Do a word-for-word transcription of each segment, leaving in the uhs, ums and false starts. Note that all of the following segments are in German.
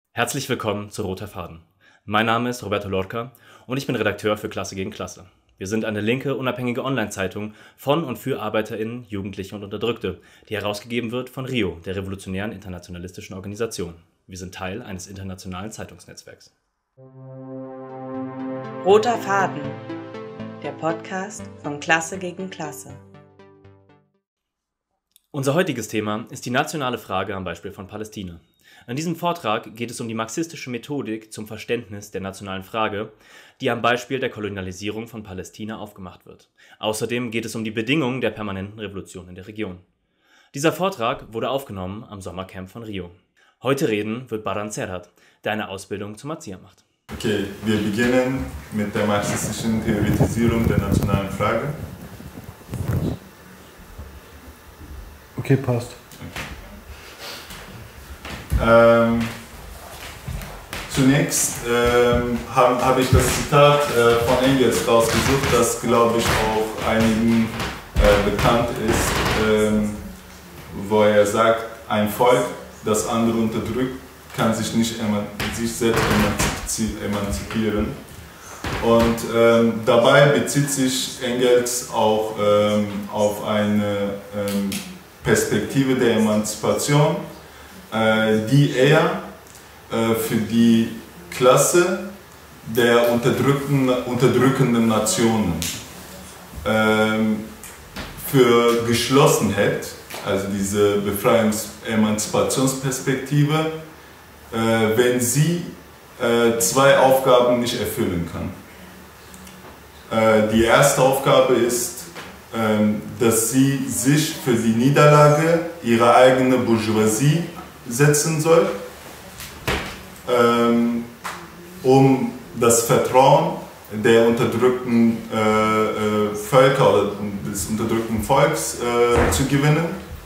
Herzlich willkommen zu Roter Faden. Mein Name ist Roberto Lorca und ich bin Redakteur für Klasse gegen Klasse. Wir sind eine linke, unabhängige Online-Zeitung von und für ArbeiterInnen, Jugendliche und Unterdrückte, die herausgegeben wird von RIO, der Revolutionären Internationalistischen Organisation. Wir sind Teil eines internationalen Zeitungsnetzwerks. Roter Faden, der Podcast von Klasse gegen Klasse. Unser heutiges Thema ist die nationale Frage am Beispiel von Palästina. In diesem Vortrag geht es um die marxistische Methodik zum Verständnis der nationalen Frage, die am Beispiel der Kolonialisierung von Palästina aufgemacht wird. Außerdem geht es um die Bedingungen der permanenten Revolution in der Region. Dieser Vortrag wurde aufgenommen am Sommercamp von RIO. Heute reden wird Baran Serhat, der eine Ausbildung zum Erzieher macht. Okay, wir beginnen mit der marxistischen Theoretisierung der nationalen Frage. Okay, passt. Ähm, zunächst ähm, habe hab ich das Zitat äh, von Engels rausgesucht, das, glaube ich, auch einigen äh, bekannt ist, ähm, wo er sagt, ein Volk, das andere unterdrückt, kann sich nicht eman sich selbst emanzipieren. Und ähm, dabei bezieht sich Engels auch ähm, auf eine ähm, Perspektive der Emanzipation, die er für die Klasse der unterdrückten, unterdrückenden Nationen für geschlossen hält, also diese Befreiungs-Emanzipationsperspektive, wenn sie zwei Aufgaben nicht erfüllen kann. Die erste Aufgabe ist, dass sie sich für die Niederlage ihrer eigenen Bourgeoisie setzen soll, ähm, um das Vertrauen der unterdrückten äh, äh, Völker oder des unterdrückten Volks äh, zu gewinnen.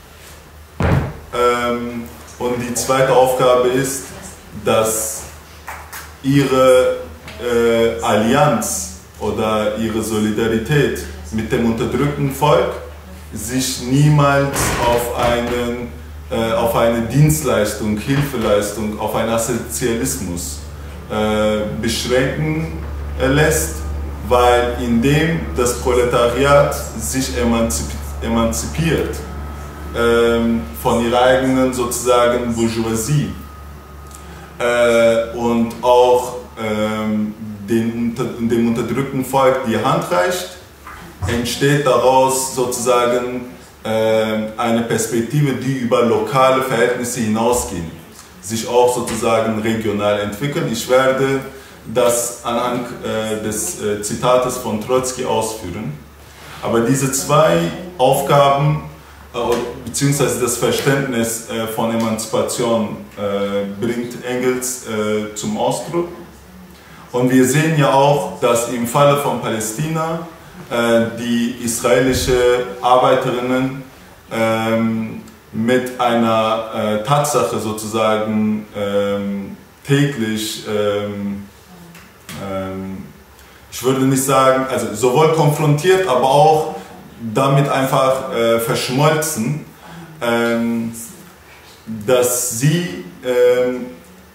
Ähm, und die zweite Aufgabe ist, dass ihre äh, Allianz oder ihre Solidarität mit dem unterdrückten Volk sich niemals auf einen auf eine Dienstleistung, Hilfeleistung, auf einen Assistenzialismus äh, beschränken äh, lässt, weil indem das Proletariat sich emanzip emanzipiert äh, von ihrer eigenen sozusagen Bourgeoisie äh, und auch äh, den, dem unterdrückten Volk die Hand reicht, entsteht daraus sozusagen eine Perspektive, die über lokale Verhältnisse hinausgehen, sich auch sozusagen regional entwickeln. Ich werde das anhand des Zitates von Trotzki ausführen. Aber diese zwei Aufgaben bzw. das Verständnis von Emanzipation bringt Engels zum Ausdruck. Und wir sehen ja auch, dass im Falle von Palästina die israelische Arbeiterinnen ähm, mit einer äh, Tatsache sozusagen ähm, täglich, ähm, ähm, ich würde nicht sagen, also sowohl konfrontiert, aber auch damit einfach äh, verschmolzen, ähm, dass sie ähm,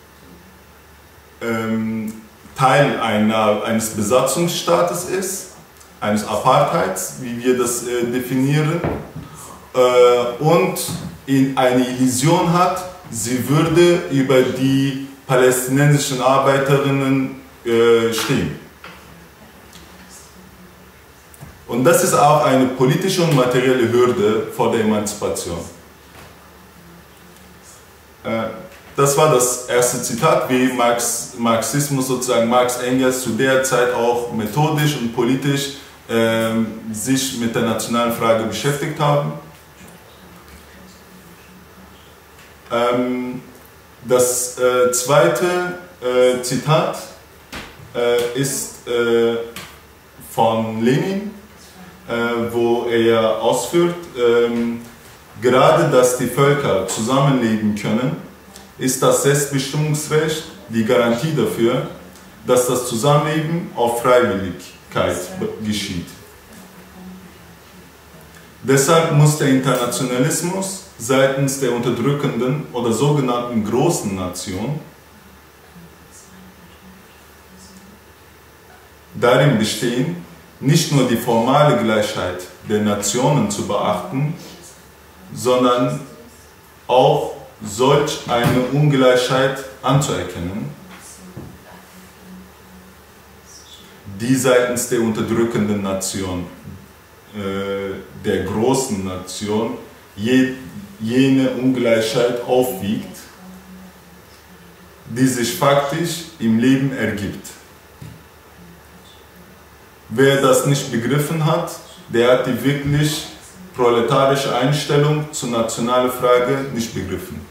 ähm, Teil einer, eines Besatzungsstaates ist, eines Apartheids, wie wir das äh, definieren, äh, und in eine Illusion hat, sie würde über die palästinensischen Arbeiterinnen äh, stehen. Und das ist auch eine politische und materielle Hürde vor der Emanzipation. Äh, das war das erste Zitat, wie Marx, Marxismus sozusagen, Marx Engels zu der Zeit auch methodisch und politisch sich mit der nationalen Frage beschäftigt haben. Das zweite Zitat ist von Lenin, wo er ausführt, gerade dass die Völker zusammenleben können, ist das Selbstbestimmungsrecht die Garantie dafür, dass das Zusammenleben auf Freiwilligkeit geschieht. Deshalb muss der Internationalismus seitens der unterdrückenden oder sogenannten großen Nation darin bestehen, nicht nur die formale Gleichheit der Nationen zu beachten, sondern auch solch eine Ungleichheit anzuerkennen, die seitens der unterdrückenden Nation, äh, der großen Nation, je, jene Ungleichheit aufwiegt, die sich faktisch im Leben ergibt. Wer das nicht begriffen hat, der hat die wirklich proletarische Einstellung zur nationalen Frage nicht begriffen.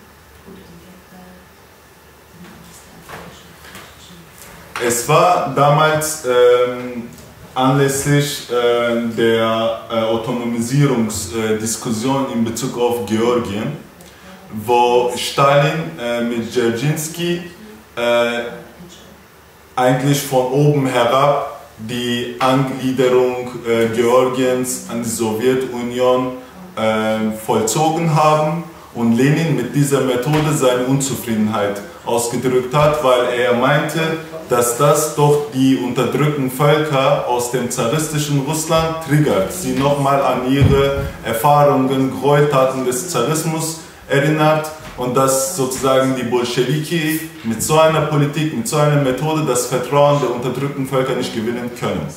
Es war damals ähm, anlässlich äh, der äh, Autonomisierungsdiskussion in Bezug auf Georgien, wo Stalin äh, mit Dzerzhinsky äh, eigentlich von oben herab die Angliederung äh, Georgiens an die Sowjetunion äh, vollzogen haben und Lenin mit dieser Methode seine Unzufriedenheit ausgedrückt hat, weil er meinte, dass das doch die unterdrückten Völker aus dem zaristischen Russland triggert, sie nochmal an ihre Erfahrungen, Gräueltaten des Zarismus erinnert und dass sozusagen die Bolschewiki mit so einer Politik, mit so einer Methode das Vertrauen der unterdrückten Völker nicht gewinnen können.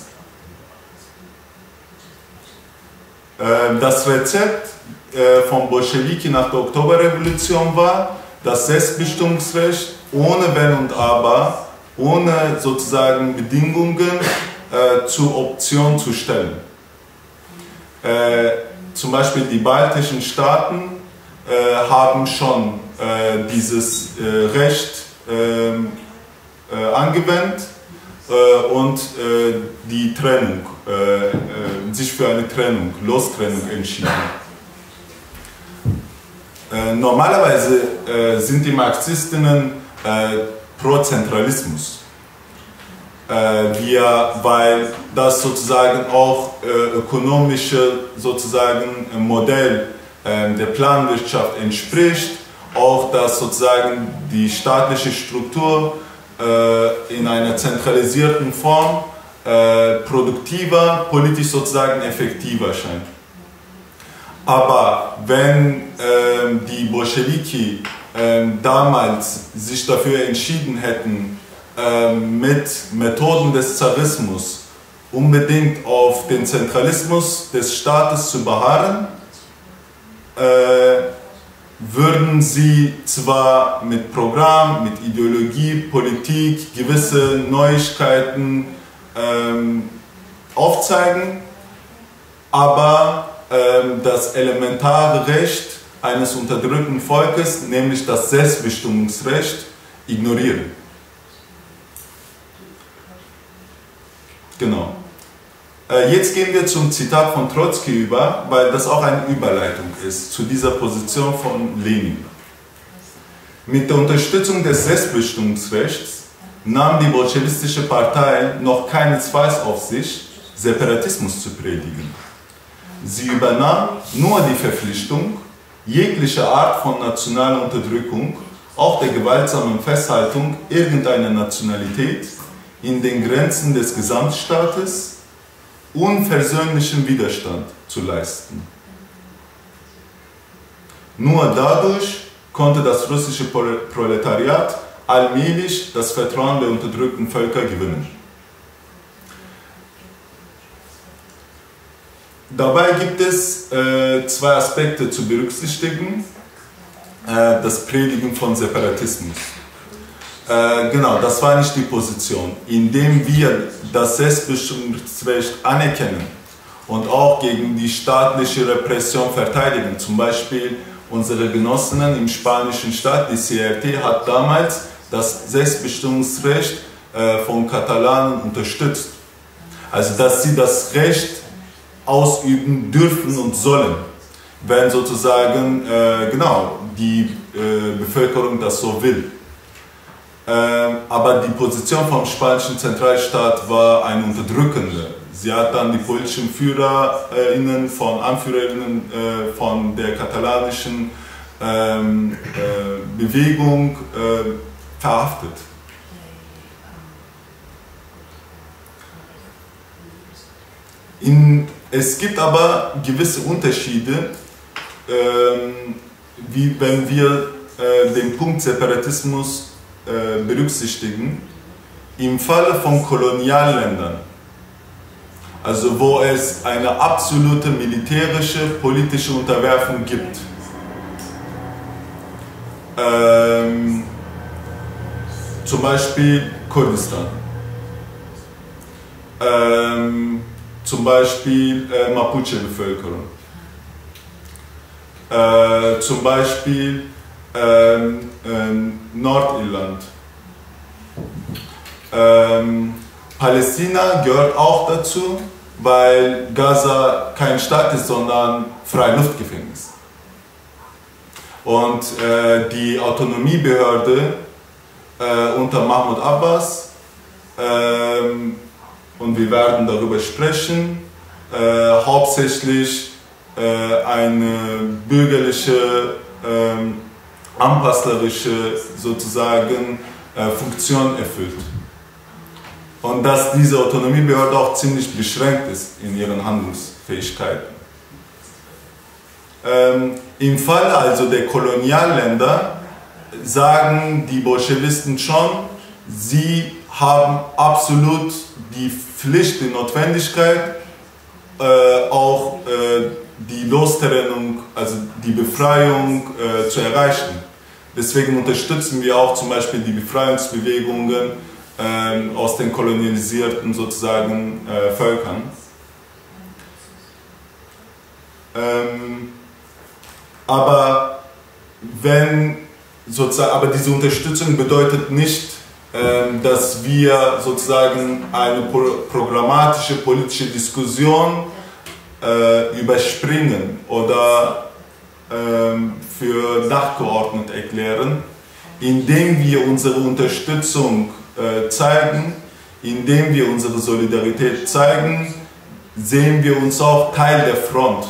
Das Rezept von Bolschewiki nach der Oktoberrevolution war, das Selbstbestimmungsrecht ohne Wenn und Aber, ohne sozusagen Bedingungen äh, zur Option zu stellen. Äh, zum Beispiel die baltischen Staaten äh, haben schon äh, dieses äh, Recht äh, äh, angewendet äh, und äh, die Trennung, äh, äh, sich für eine Trennung, Lostrennung entschieden. Äh, normalerweise äh, sind die Marxistinnen äh, pro Zentralismus, äh, wir, weil das sozusagen auch äh, ökonomische sozusagen Modell äh, der Planwirtschaft entspricht, auch dass sozusagen die staatliche Struktur äh, in einer zentralisierten Form äh, produktiver, politisch sozusagen effektiver scheint. Aber wenn äh, die Bolschewiki äh, damals sich dafür entschieden hätten, äh, mit Methoden des Zarismus unbedingt auf den Zentralismus des Staates zu beharren, äh, würden sie zwar mit Programm, mit Ideologie, Politik gewisse Neuigkeiten äh, aufzeigen, aber das elementare Recht eines unterdrückten Volkes, nämlich das Selbstbestimmungsrecht, ignorieren. Genau. Jetzt gehen wir zum Zitat von Trotzki über, weil das auch eine Überleitung ist zu dieser Position von Lenin. Mit der Unterstützung des Selbstbestimmungsrechts nahm die bolschewistische Partei noch keinesfalls auf sich, Separatismus zu predigen. Sie übernahm nur die Verpflichtung, jegliche Art von nationaler Unterdrückung, auch der gewaltsamen Festhaltung irgendeiner Nationalität in den Grenzen des Gesamtstaates unversöhnlichen Widerstand zu leisten. Nur dadurch konnte das russische Proletariat allmählich das Vertrauen der unterdrückten Völker gewinnen. Dabei gibt es äh, zwei Aspekte zu berücksichtigen. Äh, das Predigen von Separatismus. Äh, genau, das war nicht die Position. Indem wir das Selbstbestimmungsrecht anerkennen und auch gegen die staatliche Repression verteidigen, zum Beispiel unsere Genossinnen im spanischen Staat, die C R T, hat damals das Selbstbestimmungsrecht äh, von Katalanen unterstützt. Also, dass sie das Recht ausüben dürfen und sollen, wenn sozusagen äh, genau die äh, Bevölkerung das so will. Äh, aber die Position vom spanischen Zentralstaat war eine unterdrückende. Sie hat dann die politischen FührerInnen von AnführerInnen äh, von der katalanischen ähm, äh, Bewegung äh, verhaftet. In, es gibt aber gewisse Unterschiede, ähm, wie wenn wir äh, den Punkt Separatismus äh, berücksichtigen. Im Falle von Kolonialländern, also wo es eine absolute militärische, politische Unterwerfung gibt, ähm, zum Beispiel Kurdistan, ähm, zum Beispiel äh, Mapuche-Bevölkerung, äh, zum Beispiel ähm, ähm, Nordirland. Ähm, Palästina gehört auch dazu, weil Gaza kein Staat ist, sondern Freiluftgefängnis. Und äh, die Autonomiebehörde äh, unter Mahmoud Abbas, ähm, und wir werden darüber sprechen, äh, hauptsächlich äh, eine bürgerliche, äh, anpasslerische sozusagen äh, Funktion erfüllt. Und dass diese Autonomiebehörde auch ziemlich beschränkt ist in ihren Handlungsfähigkeiten. Ähm, Im Falle also der Kolonialländer sagen die Bolschewisten schon, sie haben absolut die Pflicht, die Notwendigkeit, äh, auch äh, die Lostrennung, also die Befreiung äh, zu erreichen. Deswegen unterstützen wir auch zum Beispiel die Befreiungsbewegungen äh, aus den kolonialisierten sozusagen äh, Völkern. Ähm, aber wenn sozusagen, aber diese Unterstützung bedeutet nicht, äh, dass wir sozusagen eine pro programmatische politische Diskussion äh, überspringen oder äh, für nachgeordnet erklären, indem wir unsere Unterstützung äh, zeigen, indem wir unsere Solidarität zeigen, sehen wir uns auch Teil der Front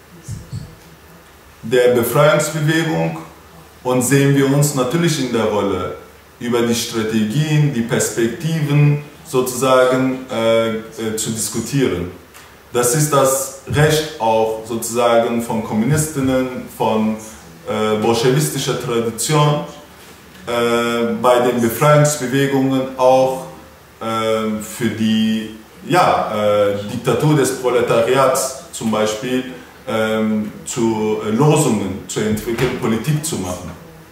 der Befreiungsbewegung und sehen wir uns natürlich in der Rolle, über die Strategien, die Perspektiven sozusagen äh, äh, zu diskutieren. Das ist das Recht auch sozusagen von Kommunistinnen, von äh, bolschewistischer Tradition, äh, bei den Befreiungsbewegungen auch äh, für die ja, äh, Diktatur des Proletariats zum Beispiel ähm, zu äh, Losungen zu entwickeln, Politik zu machen.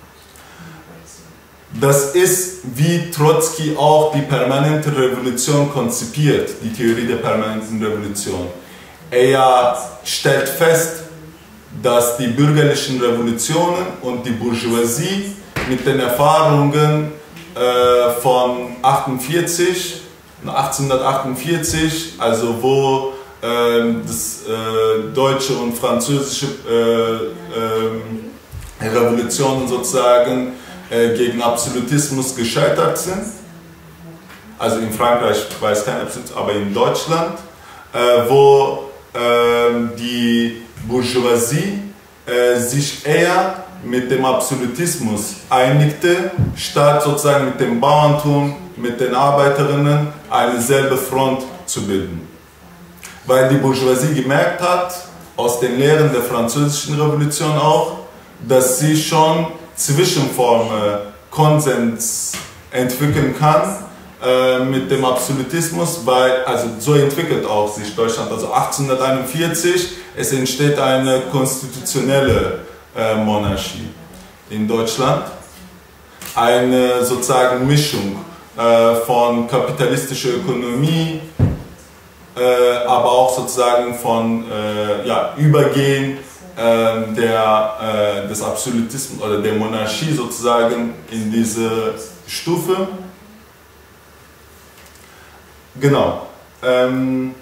Das ist, wie Trotzki auch die permanente Revolution konzipiert, die Theorie der permanenten Revolution. Er stellt fest, dass die bürgerlichen Revolutionen und die Bourgeoisie mit den Erfahrungen äh, von achtzehnhundertachtundvierzig, also wo äh, das äh, deutsche und französische äh, äh, Revolutionen sozusagen gegen Absolutismus gescheitert sind, also in Frankreich weiß kein Absolutismus, aber in Deutschland, äh, wo äh, die Bourgeoisie äh, sich eher mit dem Absolutismus einigte, statt sozusagen mit dem Bauerntum, mit den Arbeiterinnen eine selbe Front zu bilden. Weil die Bourgeoisie gemerkt hat, aus den Lehren der französischen Revolution auch, dass sie schon Zwischenformen Konsens entwickeln kann äh, mit dem Absolutismus, weil, also so entwickelt auch sich Deutschland, also achtzehnhunderteinundvierzig, es entsteht eine konstitutionelle äh, Monarchie in Deutschland, eine sozusagen Mischung äh, von kapitalistischer Ökonomie, äh, aber auch sozusagen von äh, ja, Übergehen Der, äh, des Absolutismus oder der Monarchie sozusagen in diese Stufe. Genau. Ähm,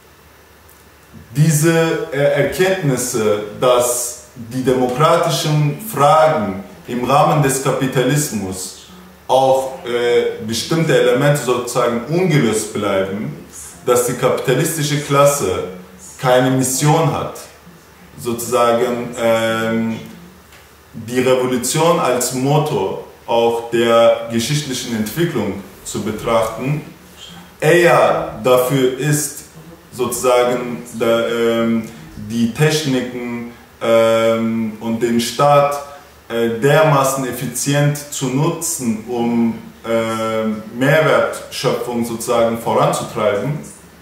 diese Erkenntnisse, dass die demokratischen Fragen im Rahmen des Kapitalismus auch äh, bestimmte Elemente sozusagen ungelöst bleiben, dass die kapitalistische Klasse keine Mission hat, sozusagen ähm, die Revolution als Motor auch der geschichtlichen Entwicklung zu betrachten, eher dafür ist, sozusagen der, ähm, die Techniken ähm, und den Staat äh, dermaßen effizient zu nutzen, um äh, Mehrwertschöpfung sozusagen voranzutreiben,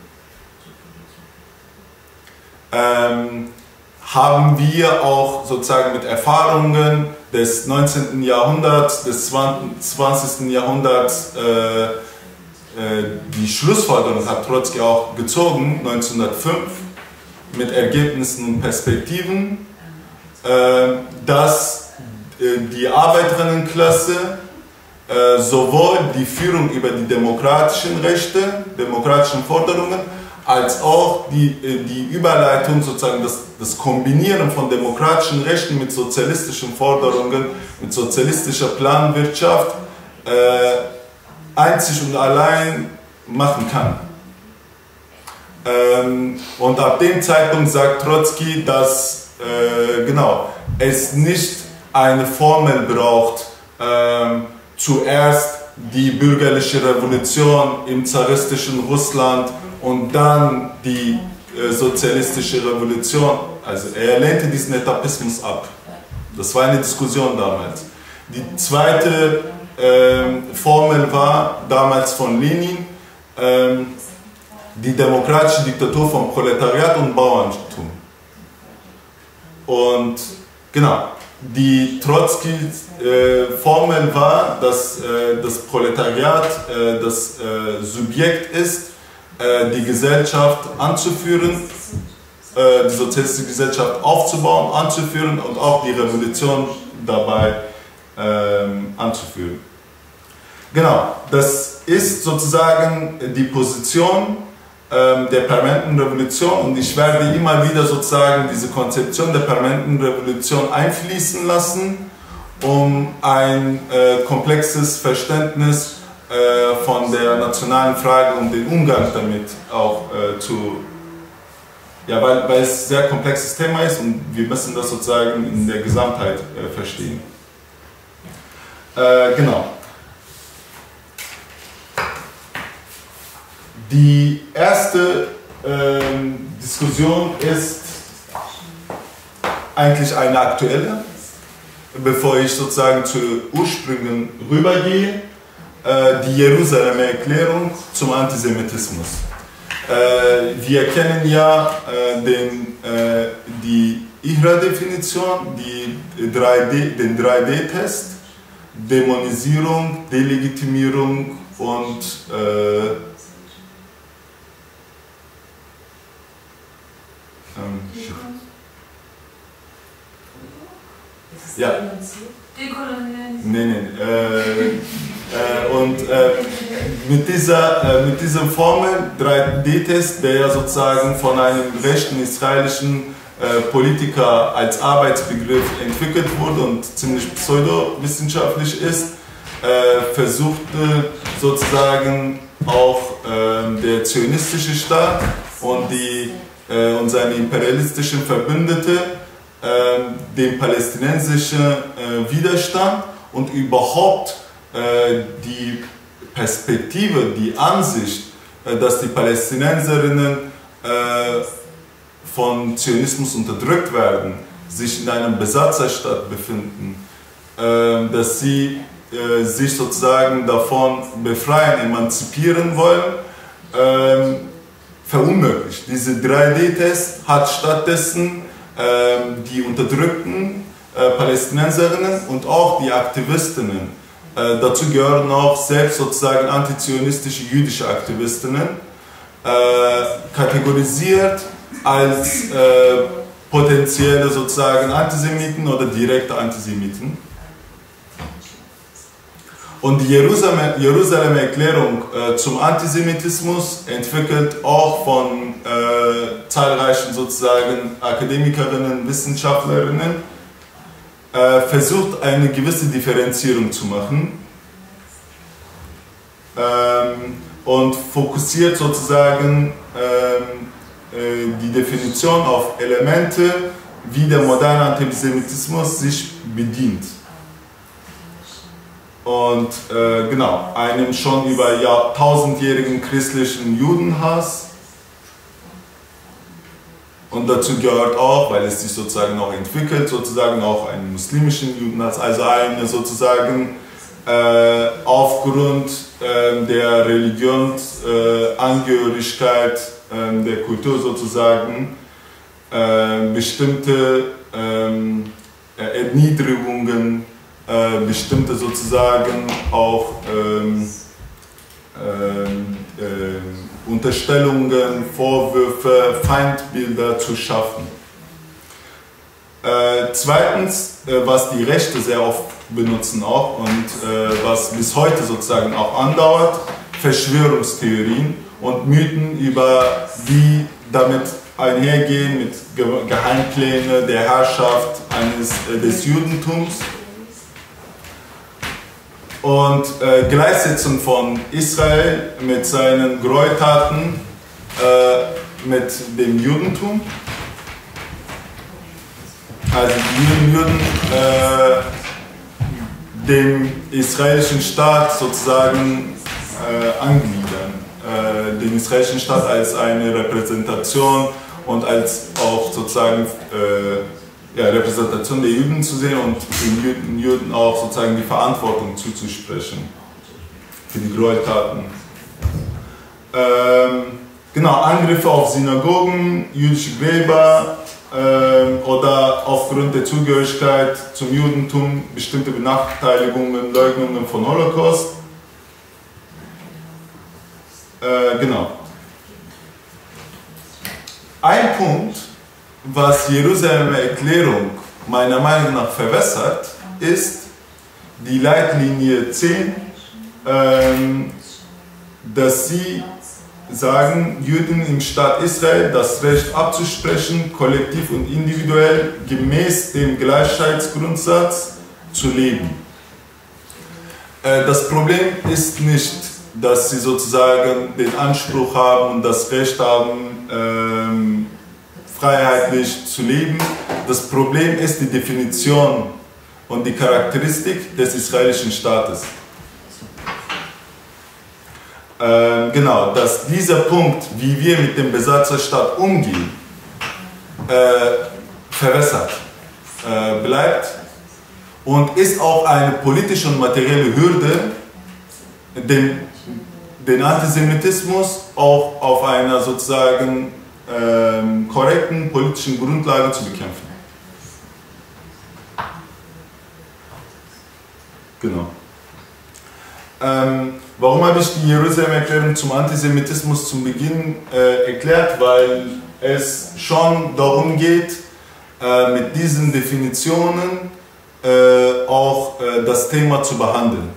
ähm, haben wir auch sozusagen mit Erfahrungen des neunzehnten Jahrhunderts, des zwanzigsten Jahrhunderts äh, äh, die Schlussfolgerung hat Trotzki auch gezogen, neunzehnhundertfünf, mit Ergebnissen und Perspektiven, äh, dass äh, die Arbeiterinnenklasse äh, sowohl die Führung über die demokratischen Rechte, demokratischen Forderungen, als auch die, die Überleitung, sozusagen das, das Kombinieren von demokratischen Rechten mit sozialistischen Forderungen, mit sozialistischer Planwirtschaft äh, einzig und allein machen kann. Ähm, und ab dem Zeitpunkt sagt Trotzki, dass äh, genau, es nicht eine Formel braucht, äh, zuerst die bürgerliche Revolution im zaristischen Russland und dann die äh, sozialistische Revolution. Also er lehnte diesen Etapismus ab. Das war eine Diskussion damals. Die zweite äh, Formel war damals von Lenin äh, die demokratische Diktatur von Proletariat und Bauerntum. Und genau, die Trotzki-Formel äh, war, dass äh, das Proletariat äh, das äh, Subjekt ist, die Gesellschaft anzuführen, die sozialistische Gesellschaft aufzubauen, anzuführen und auch die Revolution dabei ähm, anzuführen. Genau, das ist sozusagen die Position ähm, der permanenten Revolution und ich werde immer wieder sozusagen diese Konzeption der permanenten Revolution einfließen lassen, um ein äh, komplexes Verständnis von der nationalen Frage und den Umgang damit auch äh, zu, ja, weil, weil es ein sehr komplexes Thema ist und wir müssen das sozusagen in der Gesamtheit äh, verstehen. Äh, genau. Die erste äh, Diskussion ist eigentlich eine aktuelle, bevor ich sozusagen zu Ursprüngen rübergehe. Die Jerusalemer Erklärung zum Antisemitismus. Wir kennen ja den, die I H R A-Definition, den drei D Test, Dämonisierung, Delegitimierung und äh, ähm, ja. Nee, nee. Äh, äh, und äh, mit, dieser, äh, mit dieser Formel, drei D Test, der ja sozusagen von einem rechten israelischen äh, Politiker als Arbeitsbegriff entwickelt wurde und ziemlich pseudowissenschaftlich ist, äh, versuchte sozusagen auch äh, der zionistische Staat und, die, äh, und seine imperialistischen Verbündete dem palästinensischen äh, Widerstand und überhaupt äh, die Perspektive, die Ansicht, äh, dass die Palästinenserinnen äh, von Zionismus unterdrückt werden, sich in einem Besatzerstaat befinden, äh, dass sie äh, sich sozusagen davon befreien, emanzipieren wollen, äh, verunmöglicht. Diese drei D Test hat stattdessen die unterdrückten äh, Palästinenserinnen und auch die Aktivistinnen, äh, dazu gehören auch selbst sozusagen antizionistische jüdische Aktivistinnen, äh, kategorisiert als äh, potenzielle sozusagen Antisemiten oder direkte Antisemiten. Und die Jerusalemer, Jerusalemer Erklärung äh, zum Antisemitismus, entwickelt auch von äh, zahlreichen sozusagen Akademikerinnen, Wissenschaftlerinnen, äh, versucht eine gewisse Differenzierung zu machen ähm, und fokussiert sozusagen ähm, äh, die Definition auf Elemente, wie der moderne Antisemitismus sich bedient. Und äh, genau, einem schon über jahrtausendjährigen christlichen Judenhass, Und dazu gehört auch, weil es sich sozusagen auch entwickelt, sozusagen auch einen muslimischen Judenhass, also eine sozusagen äh, aufgrund äh, der Religionsangehörigkeit äh, der Kultur sozusagen äh, bestimmte äh, Erniedrigungen, äh, bestimmte sozusagen auch ähm, ähm, äh, Unterstellungen, Vorwürfe, Feindbilder zu schaffen. Äh, zweitens, äh, was die Rechte sehr oft benutzen auch und äh, was bis heute sozusagen auch andauert, Verschwörungstheorien und Mythen über die damit einhergehen mit Ge Geheimplänen der Herrschaft eines, äh, des Judentums und äh, Gleichsetzung von Israel mit seinen Gräueltaten äh, mit dem Judentum. Also die Juden würden äh, dem israelischen Staat sozusagen äh, angliedern, äh, den israelischen Staat als eine Repräsentation und als auch sozusagen äh, ja, Repräsentation der Juden zu sehen und den Juden, Juden auch sozusagen die Verantwortung zuzusprechen für die Gräueltaten. Ähm, genau, Angriffe auf Synagogen, jüdische Gräber ähm, oder aufgrund der Zugehörigkeit zum Judentum bestimmte Benachteiligungen, Leugnungen von Holocaust. Äh, genau. Ein Punkt, was Jerusalemer Erklärung meiner Meinung nach verwässert, ist die Leitlinie zehn, ähm, dass sie sagen, Juden im Staat Israel das Recht abzusprechen, kollektiv und individuell gemäß dem Gleichheitsgrundsatz zu leben. Äh, das Problem ist nicht, dass sie sozusagen den Anspruch haben und das Recht haben, ähm, freiheitlich zu leben. Das Problem ist die Definition und die Charakteristik des israelischen Staates. Äh, genau, dass dieser Punkt, wie wir mit dem Besatzerstaat umgehen, äh, verwässert äh, bleibt und ist auch eine politische und materielle Hürde, den, den Antisemitismus auch auf einer sozusagen ähm, korrekten politischen Grundlage zu bekämpfen. Genau. Ähm, warum habe ich die Jerusalemer Erklärung zum Antisemitismus zum Beginn äh, erklärt? Weil es schon darum geht, äh, mit diesen Definitionen äh, auch äh, das Thema zu behandeln.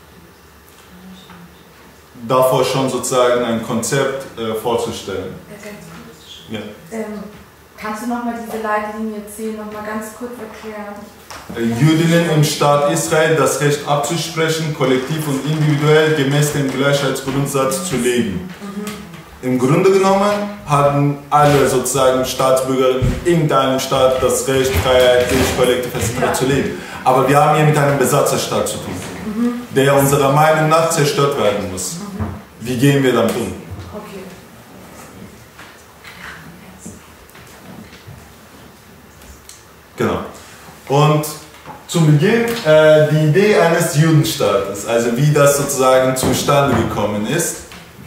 Davor schon sozusagen ein Konzept äh, vorzustellen. Ja. Ähm, kannst du nochmal diese Leitlinie zehn noch mal ganz kurz erklären? Jüdinnen im Staat Israel das Recht abzusprechen, kollektiv und individuell gemäß dem Gleichheitsgrundsatz zu leben. Mhm. Im Grunde genommen hatten alle sozusagen Staatsbürgerinnen in deinem Staat das Recht, freiheitlich, kollektiv et cetera zu leben. Aber wir haben hier mit einem Besatzerstaat zu tun, mhm. der unserer Meinung nach zerstört werden muss. Mhm. Wie gehen wir damit um? Okay. Genau. Und zum Beginn äh, die Idee eines Judenstaates, also wie das sozusagen zustande gekommen ist,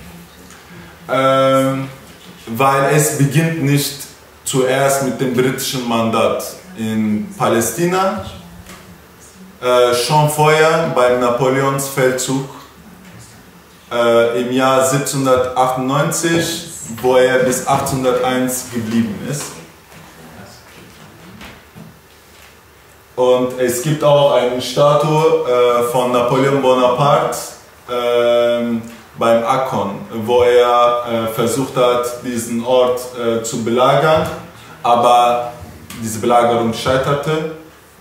ähm, weil es beginnt nicht zuerst mit dem britischen Mandat in Palästina, äh, schon vorher beim Napoleonsfeldzug äh, im Jahr siebzehnhundertachtundneunzig, wo er bis achtzehnhunderteins geblieben ist. Und es gibt auch eine Statue äh, von Napoleon Bonaparte äh, beim Akkon, wo er äh, versucht hat, diesen Ort äh, zu belagern, aber diese Belagerung scheiterte.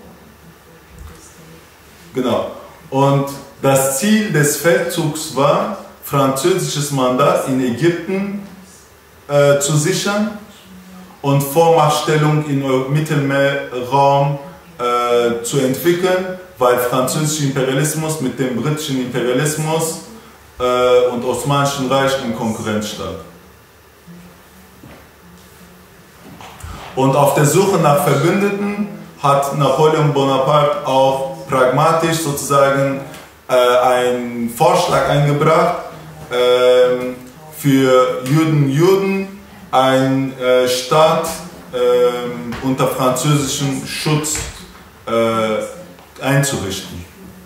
Genau. Und das Ziel des Feldzugs war, französisches Mandat in Ägypten äh, zu sichern und Vormachtstellung im Mittelmeerraum Äh, zu entwickeln, weil französischer Imperialismus mit dem britischen Imperialismus äh, und Osmanischen Reich in Konkurrenz stand. Und auf der Suche nach Verbündeten hat Napoleon Bonaparte auch pragmatisch sozusagen äh, einen Vorschlag eingebracht, äh, für Juden Juden einen äh, Staat äh, unter französischem Schutz äh, einzurichten.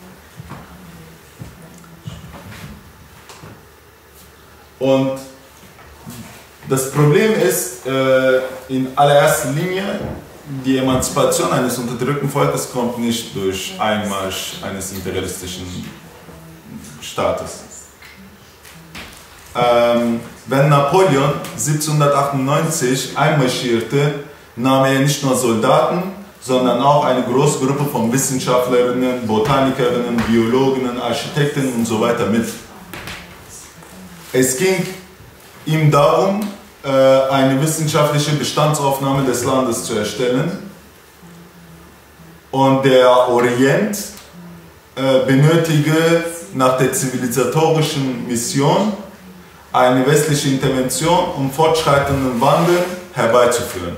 Und das Problem ist, äh, in allererster Linie, die Emanzipation eines unterdrückten Volkes kommt nicht durch Einmarsch eines imperialistischen Staates. Ähm, wenn Napoleon siebzehnhundertachtundneunzig einmarschierte, nahm er nicht nur Soldaten, sondern auch eine große Gruppe von Wissenschaftlerinnen, Botanikerinnen, Biologinnen, Architekten und so weiter mit. Es ging ihm darum, eine wissenschaftliche Bestandsaufnahme des Landes zu erstellen. Und der Orient benötige nach der zivilisatorischen Mission eine westliche Intervention, um fortschreitenden Wandel herbeizuführen.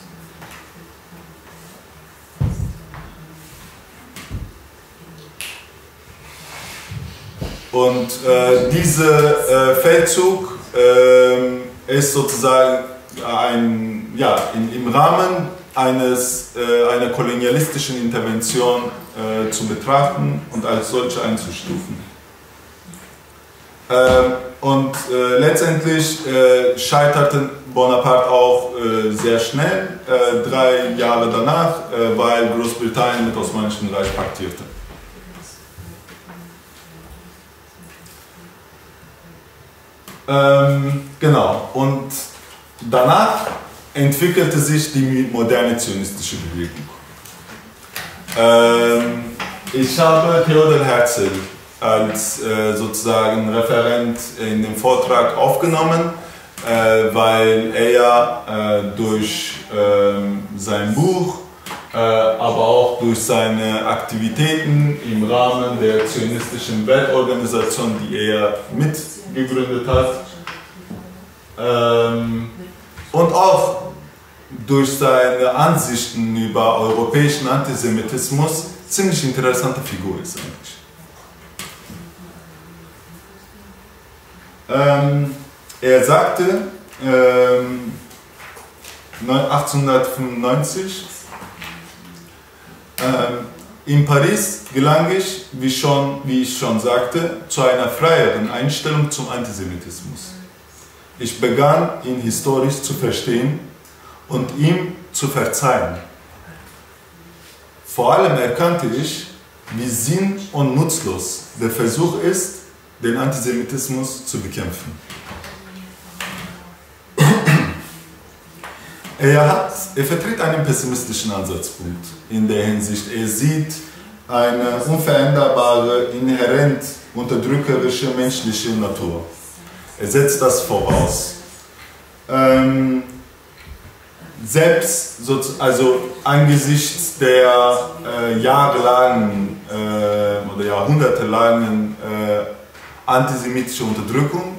Und äh, dieser äh, Feldzug äh, ist sozusagen ein, ja, in, im Rahmen eines, äh, einer kolonialistischen Intervention äh, zu betrachten und als solche einzustufen. Äh, und äh, letztendlich äh, scheiterte Bonaparte auch äh, sehr schnell, äh, drei Jahre danach, äh, weil Großbritannien mit dem Osmanischen Reich paktierte. Ähm, genau, und danach entwickelte sich die moderne zionistische Bewegung. Ähm, ich habe Theodor Herzl als äh, sozusagen Referent in den Vortrag aufgenommen, äh, weil er äh, durch äh, sein Buch, äh, aber auch durch seine Aktivitäten im Rahmen der zionistischen Weltorganisation, die er mitgegründet hat, ähm, und auch durch seine Ansichten über europäischen Antisemitismus ziemlich interessante Figur ist eigentlich. Ähm, er sagte ähm, achtzehnhundertfünfundneunzig, ähm, in Paris gelang ich, wie, schon, wie ich schon sagte, zu einer freieren Einstellung zum Antisemitismus. Ich begann, ihn historisch zu verstehen und ihm zu verzeihen. Vor allem erkannte ich, wie sinn- und nutzlos der Versuch ist, den Antisemitismus zu bekämpfen. Er, hat, er vertritt einen pessimistischen Ansatzpunkt in der Hinsicht, er sieht eine unveränderbare, inhärent unterdrückerische menschliche Natur. Er setzt das voraus. Ähm, selbst so, also angesichts der äh, jahrelangen äh, oder jahrhundertelangen äh, antisemitischen Unterdrückung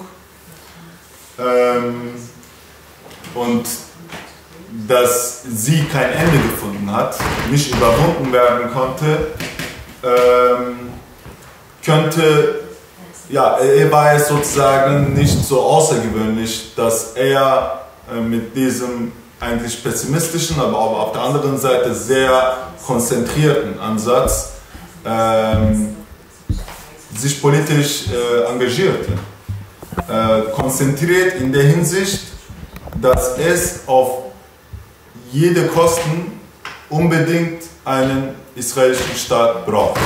ähm, und dass sie kein Ende gefunden hat, nicht überwunden werden konnte, ähm, könnte, ja, er war es sozusagen nicht so außergewöhnlich, dass er äh, mit diesem eigentlich pessimistischen, aber auch auf der anderen Seite sehr konzentrierten Ansatz ähm, sich politisch äh, engagierte. Äh, konzentriert in der Hinsicht, dass es auf jede Kosten unbedingt einen israelischen Staat braucht.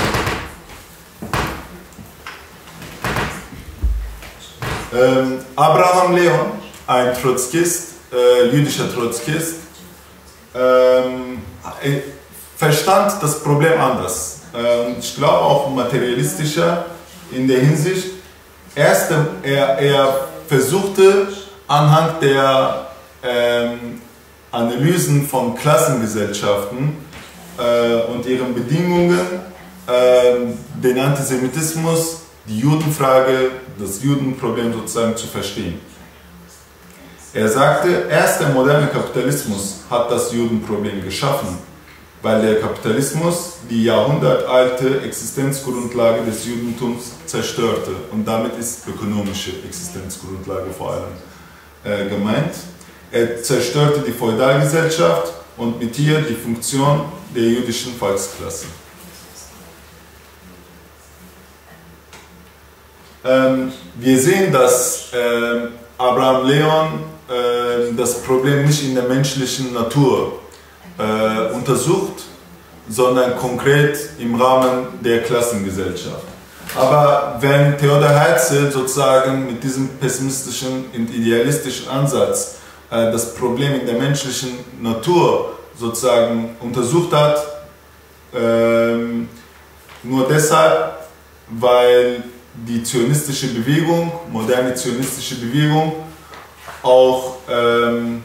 Ähm, Abraham Leon, ein Trotzkist, äh, jüdischer Trotzkist, ähm, verstand das Problem anders. Ähm, ich glaube auch materialistischer in der Hinsicht. Erst, er, er versuchte anhand der ähm, Analysen von Klassengesellschaften äh, und ihren Bedingungen äh, den Antisemitismus, die Judenfrage, das Judenproblem sozusagen zu verstehen. Er sagte, erst der moderne Kapitalismus hat das Judenproblem geschaffen, weil der Kapitalismus die jahrhundertalte Existenzgrundlage des Judentums zerstörte. Und damit ist ökonomische Existenzgrundlage vor allem äh, gemeint. Er zerstörte die Feudalgesellschaft und mit ihr die Funktion der jüdischen Volksklasse. Ähm, wir sehen, dass äh, Abraham Leon äh, das Problem nicht in der menschlichen Natur äh, untersucht, sondern konkret im Rahmen der Klassengesellschaft. Aber wenn Theodor Herzl sozusagen mit diesem pessimistischen und idealistischen Ansatz äh, das Problem in der menschlichen Natur sozusagen untersucht hat, äh, nur deshalb, weil die zionistische Bewegung, moderne zionistische Bewegung, auch ähm,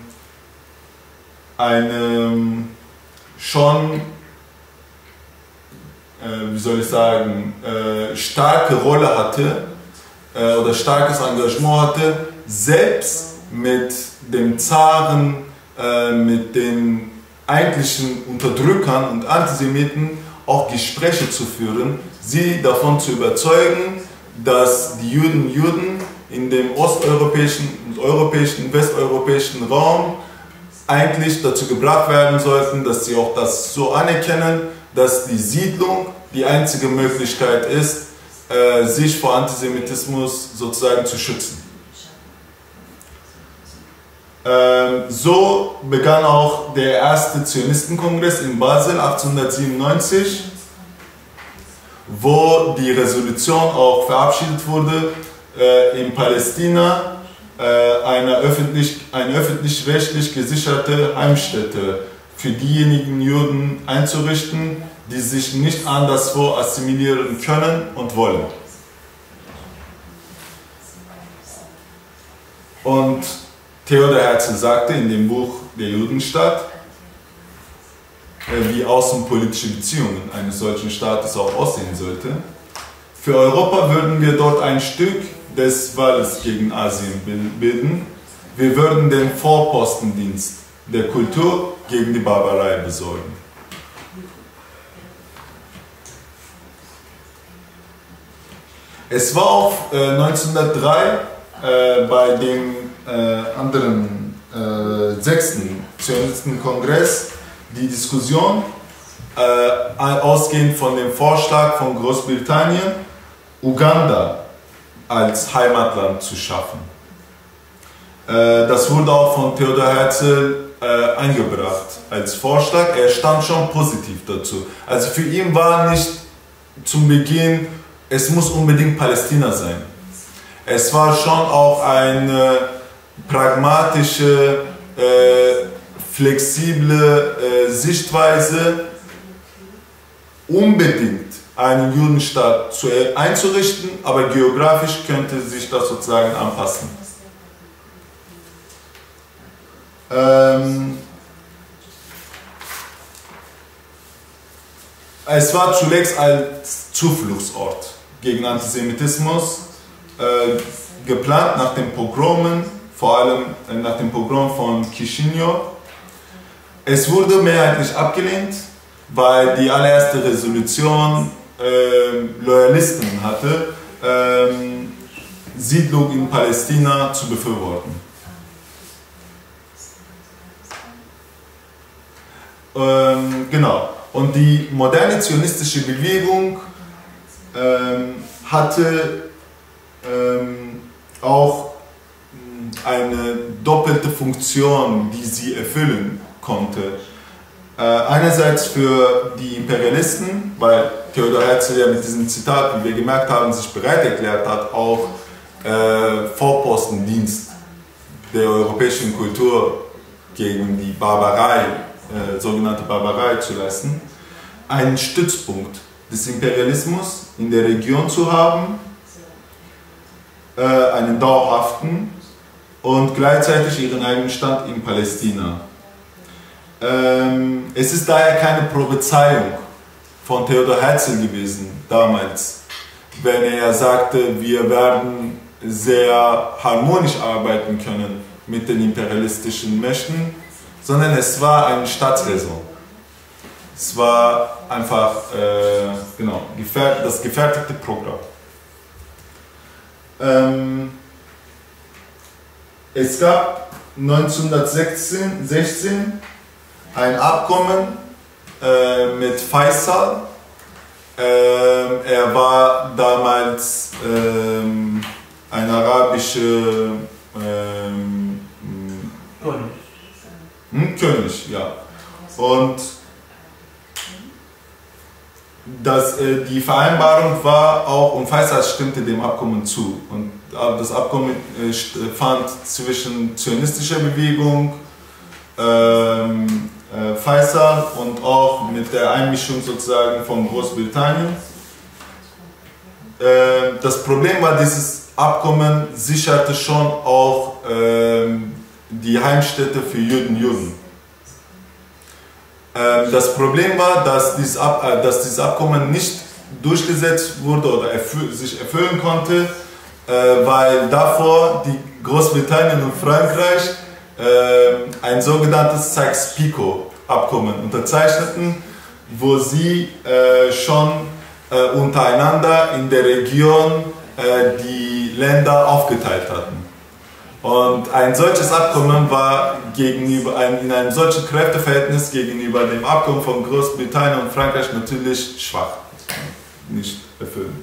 eine schon, äh, wie soll ich sagen, äh, starke Rolle hatte äh, oder starkes Engagement hatte, selbst mit dem Zaren, äh, mit den eigentlichen Unterdrückern und Antisemiten auch Gespräche zu führen, sie davon zu überzeugen, dass die Juden Juden in dem osteuropäischen und europäischen, westeuropäischen Raum eigentlich dazu gebracht werden sollten, dass sie auch das so anerkennen, dass die Siedlung die einzige Möglichkeit ist, äh, sich vor Antisemitismus sozusagen zu schützen. Ähm, so begann auch der erste Zionistenkongress in Basel achtzehnhundertsiebenundneunzig, wo die Resolution auch verabschiedet wurde, äh, in Palästina äh, eine öffentlich, eine öffentlich-rechtlich gesicherte Heimstätte für diejenigen Juden einzurichten, die sich nicht anderswo assimilieren können und wollen. Und Theodor Herzl sagte in dem Buch Der Judenstaat, wie außenpolitische Beziehungen eines solchen Staates auch aussehen sollte. Für Europa würden wir dort ein Stück des Walles gegen Asien bilden. Wir würden den Vorpostendienst der Kultur gegen die Barbarei besorgen. Es war auch äh, neunzehnhundertdrei äh, bei dem äh, anderen äh, sechsten Zionistenkongress die Diskussion, äh, ausgehend von dem Vorschlag von Großbritannien, Uganda als Heimatland zu schaffen. Äh, das wurde auch von Theodor Herzl äh, eingebracht als Vorschlag. Er stand schon positiv dazu. Also für ihn war nicht zum Beginn, es muss unbedingt Palästina sein. Es war schon auch eine pragmatische, äh, flexible äh, Sichtweise, unbedingt einen Judenstaat zu, äh, einzurichten, aber geografisch könnte sich das sozusagen anpassen. Ähm, es war zunächst als Zufluchtsort gegen Antisemitismus äh, geplant nach den Pogromen, vor allem äh, nach dem Pogrom von Chisinau. Es wurde mehrheitlich abgelehnt, weil die allererste Resolution äh, Loyalisten hatte, äh, Siedlung in Palästina zu befürworten. Ähm, genau. Und die moderne zionistische Bewegung ähm, hatte ähm, auch eine doppelte Funktion, die sie erfüllen konnte. Äh, einerseits für die Imperialisten, weil Theodor Herzl ja mit diesem Zitat, wie wir gemerkt haben, sich bereit erklärt hat, auch äh, Vorpostendienst der europäischen Kultur gegen die Barbarei, äh, sogenannte Barbarei zu leisten, einen Stützpunkt des Imperialismus in der Region zu haben, äh, einen dauerhaften und gleichzeitig ihren eigenen Stand in Palästina. Ähm, es ist daher keine Prophezeiung von Theodor Herzl gewesen, damals, wenn er sagte, wir werden sehr harmonisch arbeiten können mit den imperialistischen Mächten, sondern es war eine Staatsräson. Es war einfach äh, genau, das gefertigte Programm. Ähm, es gab neunzehnhundertsechzehn ein Abkommen äh, mit Faisal. Ähm, er war damals ähm, ein arabischer ähm, hm, König, ja. Und das, äh, die Vereinbarung war auch, und Faisal stimmte dem Abkommen zu. Und das Abkommen äh, fand zwischen zionistischer Bewegung, ähm, äh, Faisal und auch mit der Einmischung sozusagen von Großbritannien. Äh, das Problem war, dieses Abkommen sicherte schon auch äh, die Heimstätte für Juden, Juden. Das Problem war, dass dieses, Ab dass dieses Abkommen nicht durchgesetzt wurde oder erfü sich erfüllen konnte, weil davor die Großbritannien und Frankreich ein sogenanntes Sykes-Picot-Abkommen unterzeichneten, wo sie schon untereinander in der Region die Länder aufgeteilt hatten. Und ein solches Abkommen war gegenüber ein, in einem solchen Kräfteverhältnis gegenüber dem Abkommen von Großbritannien und Frankreich natürlich schwach, nicht erfüllend.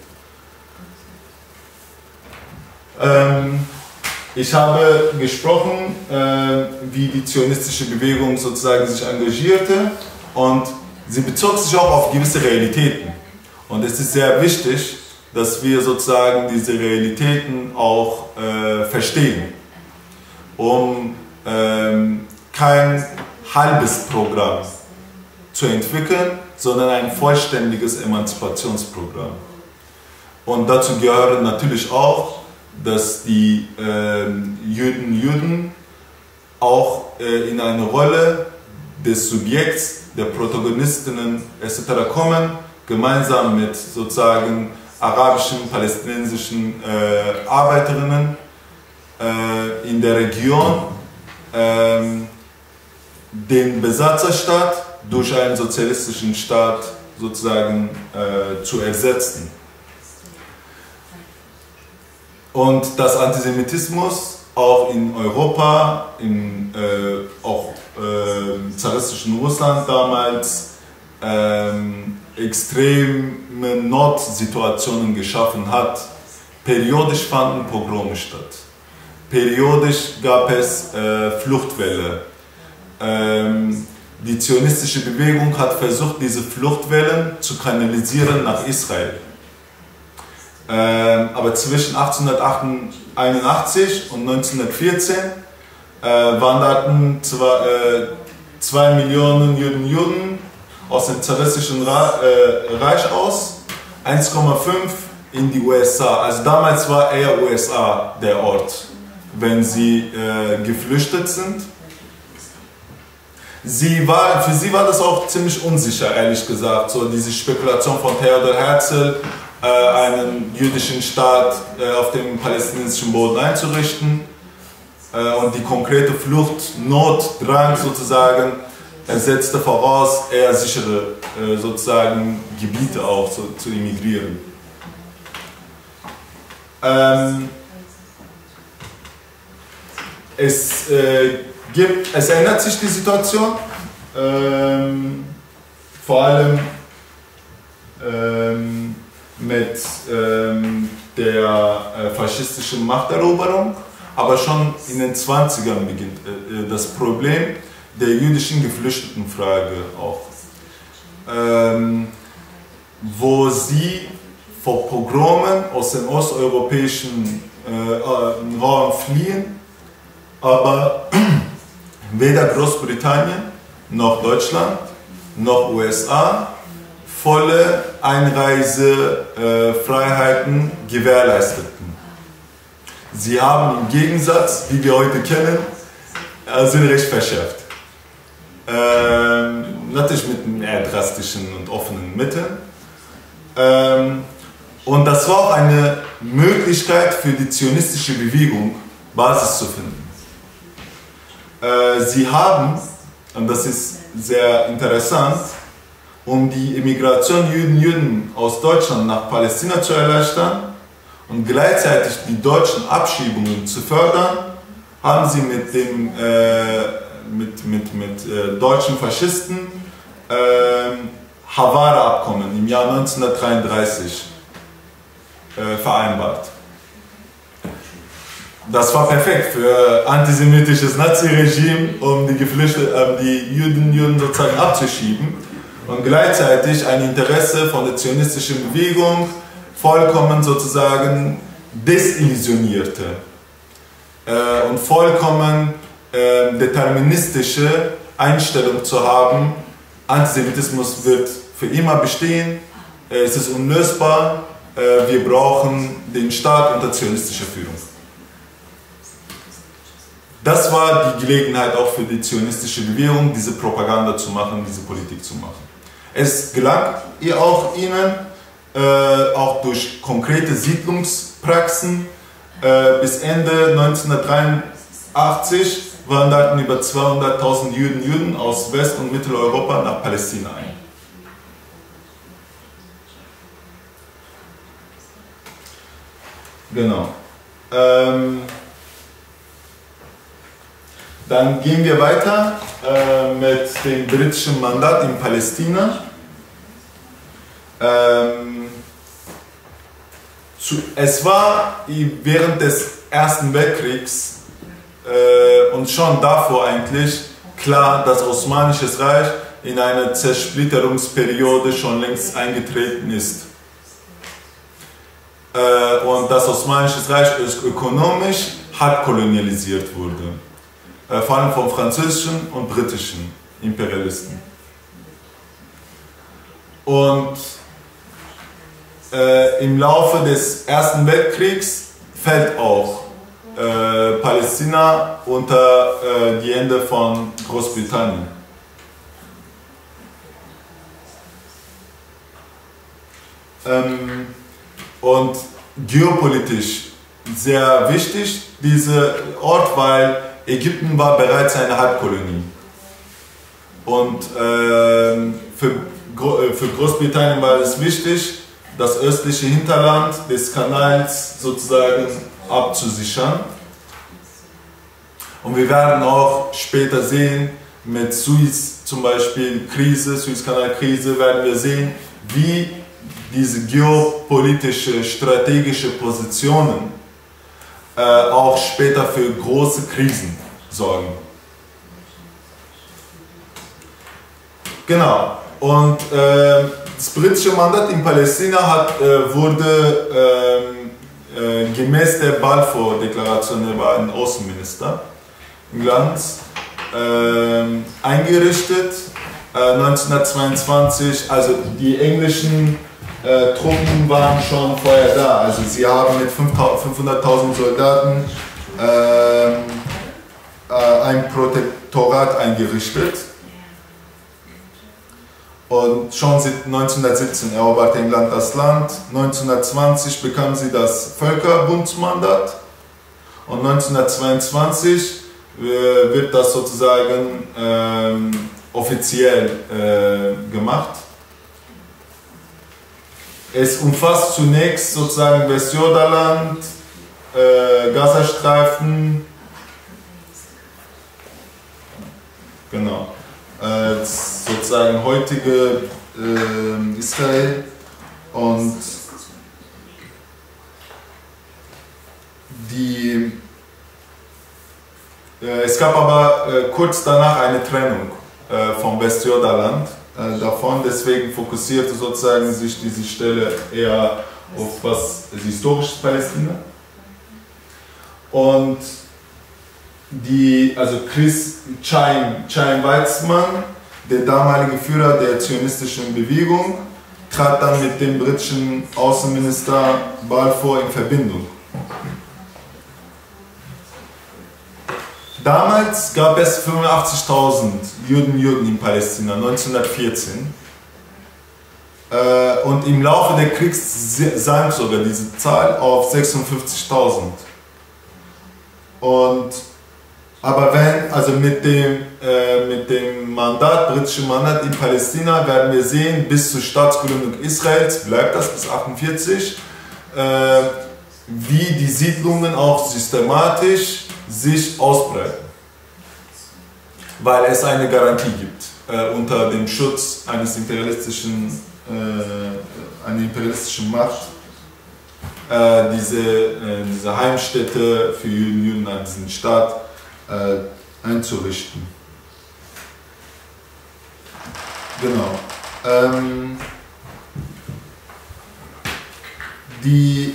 Ähm, ich habe gesprochen, äh, wie die zionistische Bewegung sozusagen sich engagierte, und sie bezog sich auch auf gewisse Realitäten. Und es ist sehr wichtig, dass wir sozusagen diese Realitäten auch äh, verstehen, um ähm, kein halbes Programm zu entwickeln, sondern ein vollständiges Emanzipationsprogramm. Und dazu gehören natürlich auch, dass die äh, Juden, Juden auch äh, in eine Rolle des Subjekts, der Protagonistinnen et cetera kommen, gemeinsam mit sozusagen arabischen, palästinensischen äh, Arbeiterinnen in der Region ähm, den Besatzerstaat durch einen sozialistischen Staat sozusagen äh, zu ersetzen. Und dass Antisemitismus auch in Europa, in, äh, auch äh, im zaristischen Russland damals ähm, extreme Notsituationen geschaffen hat. Periodisch fanden Pogrome statt. Periodisch gab es äh, Fluchtwelle. Ähm, die zionistische Bewegung hat versucht, diese Fluchtwellen zu kanalisieren nach Israel. Ähm, aber zwischen achtzehnhunderteinundachtzig und neunzehnhundertvierzehn äh, wanderten zwei, äh, zwei Millionen Juden, Juden aus dem zaristischen Ra äh, Reich aus, eins Komma fünf in die U S A. Also damals war eher U S A der Ort, wenn sie äh, geflüchtet sind. Sie war, für sie war das auch ziemlich unsicher, ehrlich gesagt, so diese Spekulation von Theodor Herzl, äh, einen jüdischen Staat äh, auf dem palästinensischen Boden einzurichten, äh, und die konkrete Flucht, Notdrang sozusagen, ersetzte voraus, eher sichere äh, sozusagen Gebiete auch so, zu emigrieren. Ähm, Es, äh, gibt, es ändert sich die Situation, ähm, vor allem ähm, mit ähm, der äh, faschistischen Machteroberung, aber schon in den zwanzigern beginnt äh, das Problem der jüdischen Geflüchtetenfrage auch, ähm, wo sie vor Pogromen aus dem osteuropäischen äh, Raum fliehen, aber weder Großbritannien noch Deutschland noch U S A volle Einreisefreiheiten äh, gewährleisteten. Sie haben im Gegensatz, wie wir heute kennen, Asylrecht verschärft. Ähm, natürlich mit eher drastischen und offenen Mitteln. Ähm, und das war auch eine Möglichkeit für die zionistische Bewegung, Basis zu finden. äh, sie haben, und das ist sehr interessant, um die Immigration Juden, Juden aus Deutschland nach Palästina zu erleichtern und gleichzeitig die deutschen Abschiebungen zu fördern, haben sie mit dem äh, mit, mit, mit äh, deutschen Faschisten äh, Havara-Abkommen im Jahr neunzehnhundertdreiunddreißig äh, vereinbart. Das war perfekt für antisemitisches Nazi-Regime, um die Geflüchteten, äh, die Juden, Juden sozusagen abzuschieben und gleichzeitig ein Interesse von der zionistischen Bewegung vollkommen sozusagen desillusionierte äh, und vollkommen äh, deterministische Einstellung zu haben. Antisemitismus wird für immer bestehen, äh, es ist unlösbar, äh, wir brauchen den Staat unter zionistischer Führung. Das war die Gelegenheit auch für die zionistische Bewegung, diese Propaganda zu machen, diese Politik zu machen. Es gelang ihr auch ihnen, äh, auch durch konkrete Siedlungspraxen. Äh, bis Ende neunzehnhundertdreiundachtzig wanderten über zweihunderttausend Juden, Juden aus West- und Mitteleuropa nach Palästina ein. Genau. Ähm, Dann gehen wir weiter äh, mit dem britischen Mandat in Palästina. Ähm, zu, es war während des Ersten Weltkriegs äh, und schon davor eigentlich klar, dass das Osmanische Reich in eine Zersplitterungsperiode schon längst eingetreten ist. Äh, und das Osmanische Reich ökonomisch hart kolonialisiert wurde. Vor allem von französischen und britischen Imperialisten. Und äh, im Laufe des Ersten Weltkriegs fällt auch äh, Palästina unter äh, die Hände von Großbritannien. Ähm, und geopolitisch sehr wichtig dieser Ort, weil Ägypten war bereits eine Halbkolonie. Und äh, für, für Großbritannien war es wichtig, das östliche Hinterland des Kanals sozusagen abzusichern. Und wir werden auch später sehen, mit Suez zum Beispiel Krise, Suezkanalkrise, werden wir sehen, wie diese geopolitische, strategische Positionen Äh, auch später für große Krisen sorgen. Genau. Und äh, das britische Mandat in Palästina hat, äh, wurde äh, äh, gemäß der Balfour-Deklaration, er war ein Außenminister Englands, äh, eingerichtet. Äh, neunzehnhundertzweiundzwanzig, also die englischen Äh, Truppen waren schon vorher da, also sie haben mit fünfhunderttausend Soldaten äh, äh, ein Protektorat eingerichtet und schon neunzehnhundertsiebzehn erobert England das Land, neunzehnhundertzwanzig bekam sie das Völkerbundsmandat und neunzehnhundertzweiundzwanzig äh, wird das sozusagen äh, offiziell äh, gemacht. Es umfasst zunächst sozusagen Westjordanland, äh, Gazastreifen, genau, äh, sozusagen heutige äh, Israel und die, äh, es gab aber äh, kurz danach eine Trennung äh, vom Westjordanland davon, deswegen fokussierte sozusagen sich diese Stelle eher auf was historisches Palästina. Und die, also Chris Chaim, Chaim Weizmann, der damalige Führer der zionistischen Bewegung, trat dann mit dem britischen Außenminister Balfour in Verbindung. Damals gab es fünfundachtzigtausend Juden, Juden in Palästina, neunzehnhundertvierzehn. Äh, und im Laufe des Kriegs sank sogar diese Zahl auf sechsundfünfzigtausend. Und Aber wenn, also mit dem, äh, mit dem Mandat, britischen Mandat in Palästina, werden wir sehen, bis zur Staatsgründung Israels, bleibt das bis achtundvierzig, äh, wie die Siedlungen auch systematisch sich ausbreiten. Weil es eine Garantie gibt, äh, unter dem Schutz eines imperialistischen, äh, einer imperialistischen Macht, äh, diese, äh, diese Heimstätte für Juden, Juden an diesen Staat äh, einzurichten. Genau. Ähm, die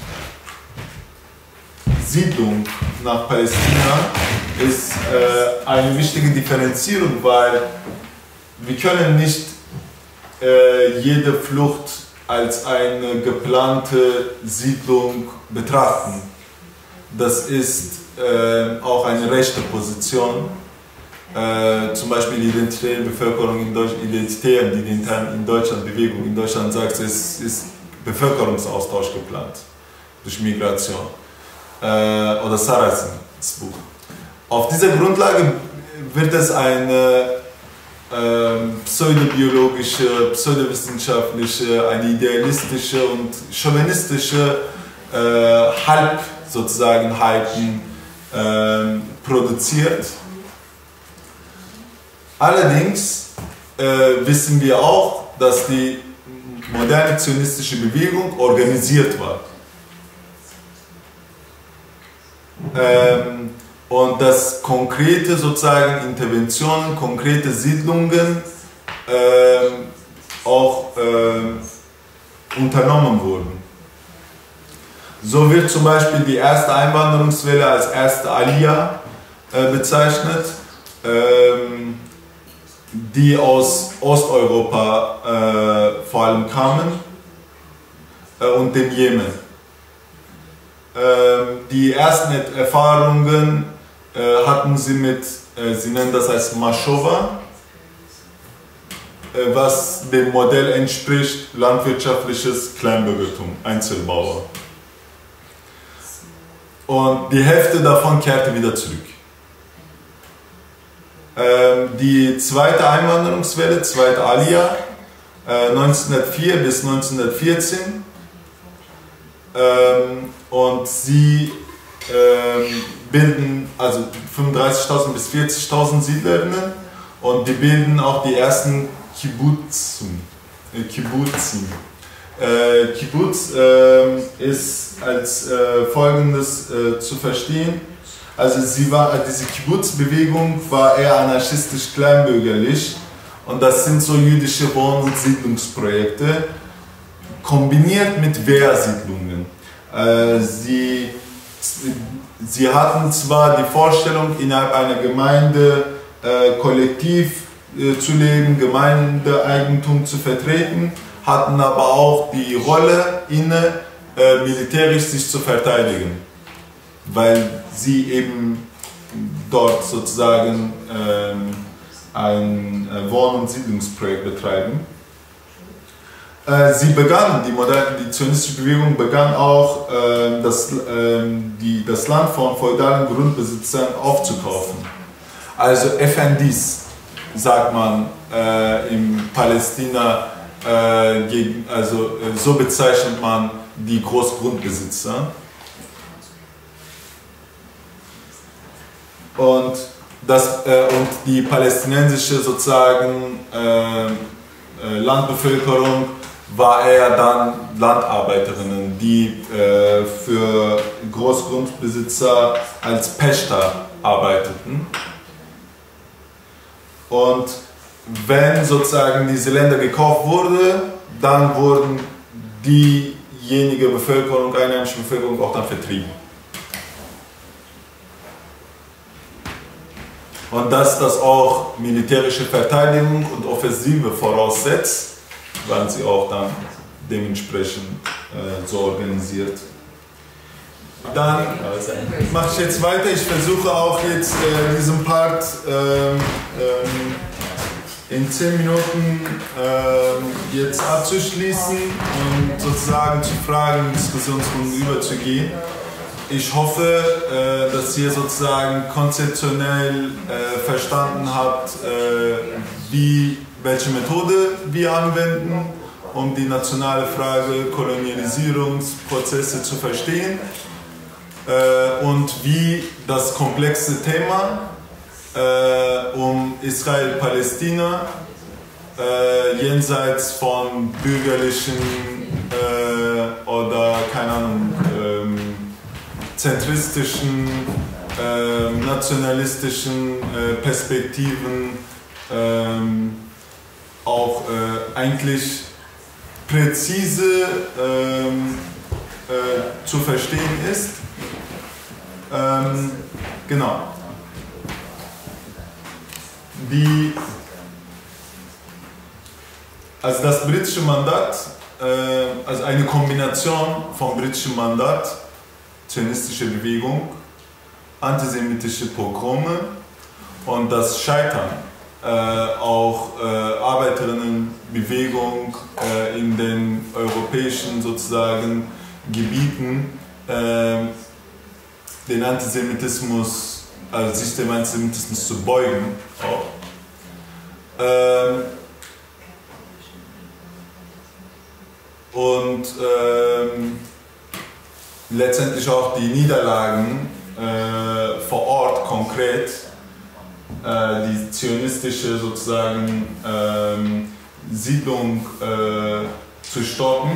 Siedlung nach Palästina ist äh, eine wichtige Differenzierung, weil wir können nicht äh, jede Flucht als eine geplante Siedlung betrachten. Das ist äh, auch eine rechte Position. Äh, zum Beispiel die identitäre Bevölkerung in Deutschland, Identitären, die intern in Deutschland Bewegung in Deutschland sagt, es ist Bevölkerungsaustausch geplant durch Migration. Äh, oder Sarrazins Buch. Auf dieser Grundlage wird es eine äh, pseudobiologische, pseudowissenschaftliche, eine idealistische und chauvinistische äh, Halb sozusagen Halten äh, produziert. Allerdings äh, wissen wir auch, dass die moderne zionistische Bewegung organisiert war. Ähm, und dass konkrete sozusagen Interventionen, konkrete Siedlungen ähm, auch äh, unternommen wurden. So wird zum Beispiel die erste Einwanderungswelle als erste Aliyah äh, bezeichnet, ähm, die aus Osteuropa äh, vor allem kamen äh, und dem Jemen. Die ersten Erfahrungen äh, hatten sie mit, äh, sie nennen das als Maschowa, äh, was dem Modell entspricht, landwirtschaftliches Kleinbürgertum, Einzelbauer. Und die Hälfte davon kehrte wieder zurück. Ähm, die zweite Einwanderungswelle, zweite Aliyah, äh, neunzehnhundertvier bis neunzehnhundertvierzehn, ähm, und sie ähm, bilden also fünfunddreißigtausend bis vierzigtausend Siedlerinnen und die bilden auch die ersten Kibbutzim. Äh, Kibbutzim. Äh, Kibbutz äh, ist als äh, folgendes äh, zu verstehen. Also sie war, diese Kibbutz-Bewegung war eher anarchistisch kleinbürgerlich und das sind so jüdische Wohn- und Siedlungsprojekte kombiniert mit Wehrsiedlungen. Äh, sie, sie hatten zwar die Vorstellung, innerhalb einer Gemeinde äh, kollektiv äh, zu leben, Gemeindeeigentum zu vertreten, hatten aber auch die Rolle inne, äh, militärisch sich zu verteidigen, weil sie eben dort sozusagen ähm, ein Wohn- und Siedlungsprojekt betreiben. Äh, sie begann, die, moderne, die zionistische Bewegung begann auch, äh, das, äh, die, das Land von feudalen Grundbesitzern aufzukaufen. Also F N Ds, sagt man äh, in Palästina, äh, gegen, also äh, so bezeichnet man die Großgrundbesitzer. Und, das, äh, und die palästinensische sozusagen äh, äh, Landbevölkerung war eher dann Landarbeiterinnen, die äh, für Großgrundbesitzer als Pächter arbeiteten. Und wenn sozusagen diese Länder gekauft wurde, dann wurden diejenige Bevölkerung, einheimische Bevölkerung auch dann vertrieben. Und dass das auch militärische Verteidigung und Offensive voraussetzt, waren sie auch dann dementsprechend äh, so organisiert. Dann mache ich jetzt weiter. Ich versuche auch jetzt äh, diesen Part äh, äh, in zehn Minuten äh, jetzt abzuschließen und sozusagen zu Fragen, Diskussionsrunden überzugehen. ich hoffe, äh, dass ihr sozusagen konzeptionell äh, verstanden habt, äh, wie, welche Methode wir anwenden, um die nationale Frage Kolonialisierungsprozesse zu verstehen äh, und wie das komplexe Thema äh, um Israel-Palästina äh, jenseits von bürgerlichen äh, oder, keine Ahnung, ähm, zentristischen, äh, nationalistischen äh, Perspektiven ähm, auch äh, eigentlich präzise ähm, äh, zu verstehen ist. Ähm, genau. Die, also das britische Mandat, äh, also eine Kombination vom britischen Mandat, zionistische Bewegung, antisemitische Pogrome und das Scheitern äh, auch äh, Arbeiterinnenbewegung äh, in den europäischen sozusagen Gebieten äh, den Antisemitismus, also sich dem Antisemitismus zu beugen. Auch. Ähm, und ähm, letztendlich auch die Niederlagen äh, vor Ort konkret, äh, die zionistische sozusagen ähm, Siedlung äh, zu stoppen,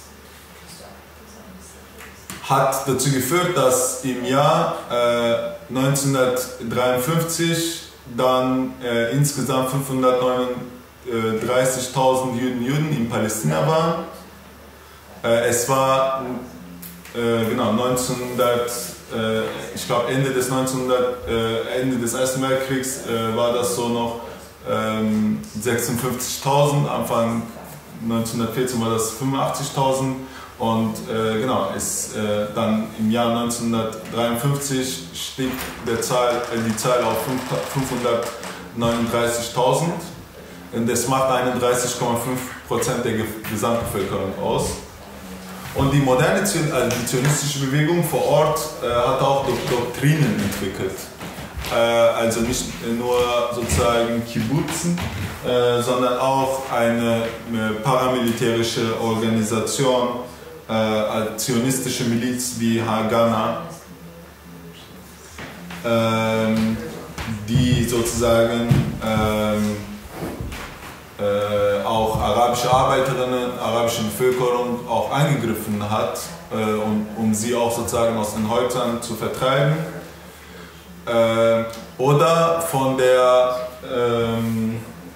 hat dazu geführt, dass im Jahr äh, neunzehnhundertdreiundfünfzig dann äh, insgesamt fünfhundertneununddreißigtausend Juden, Juden in Palästina waren. Äh, es war äh, genau neunzehnhundert, äh, ich glaube Ende des neunzehnhundert, äh, Ende des Ersten Weltkriegs äh, war das so noch ähm, sechsundfünfzigtausend, Anfang neunzehnhundertvierzehn war das fünfundachtzigtausend. Und äh, genau, ist, äh, dann im Jahr neunzehnhundertdreiundfünfzig stieg der Zahl, äh, die Zahl auf fünfhundertneununddreißigtausend. Und das macht einunddreißig Komma fünf Prozent der Gesamtbevölkerung aus. Und die moderne, also die zionistische Bewegung vor Ort äh, hat auch Doktrinen entwickelt. Äh, also nicht nur sozusagen Kibbutzen, äh, sondern auch eine äh, paramilitärische Organisation, äh, zionistische Miliz wie Haganah, ähm, die sozusagen ähm, äh, auch arabische Arbeiterinnen, arabische Bevölkerung auch angegriffen hat, äh, um, um sie auch sozusagen aus den Häusern zu vertreiben. Äh, oder von der ähm,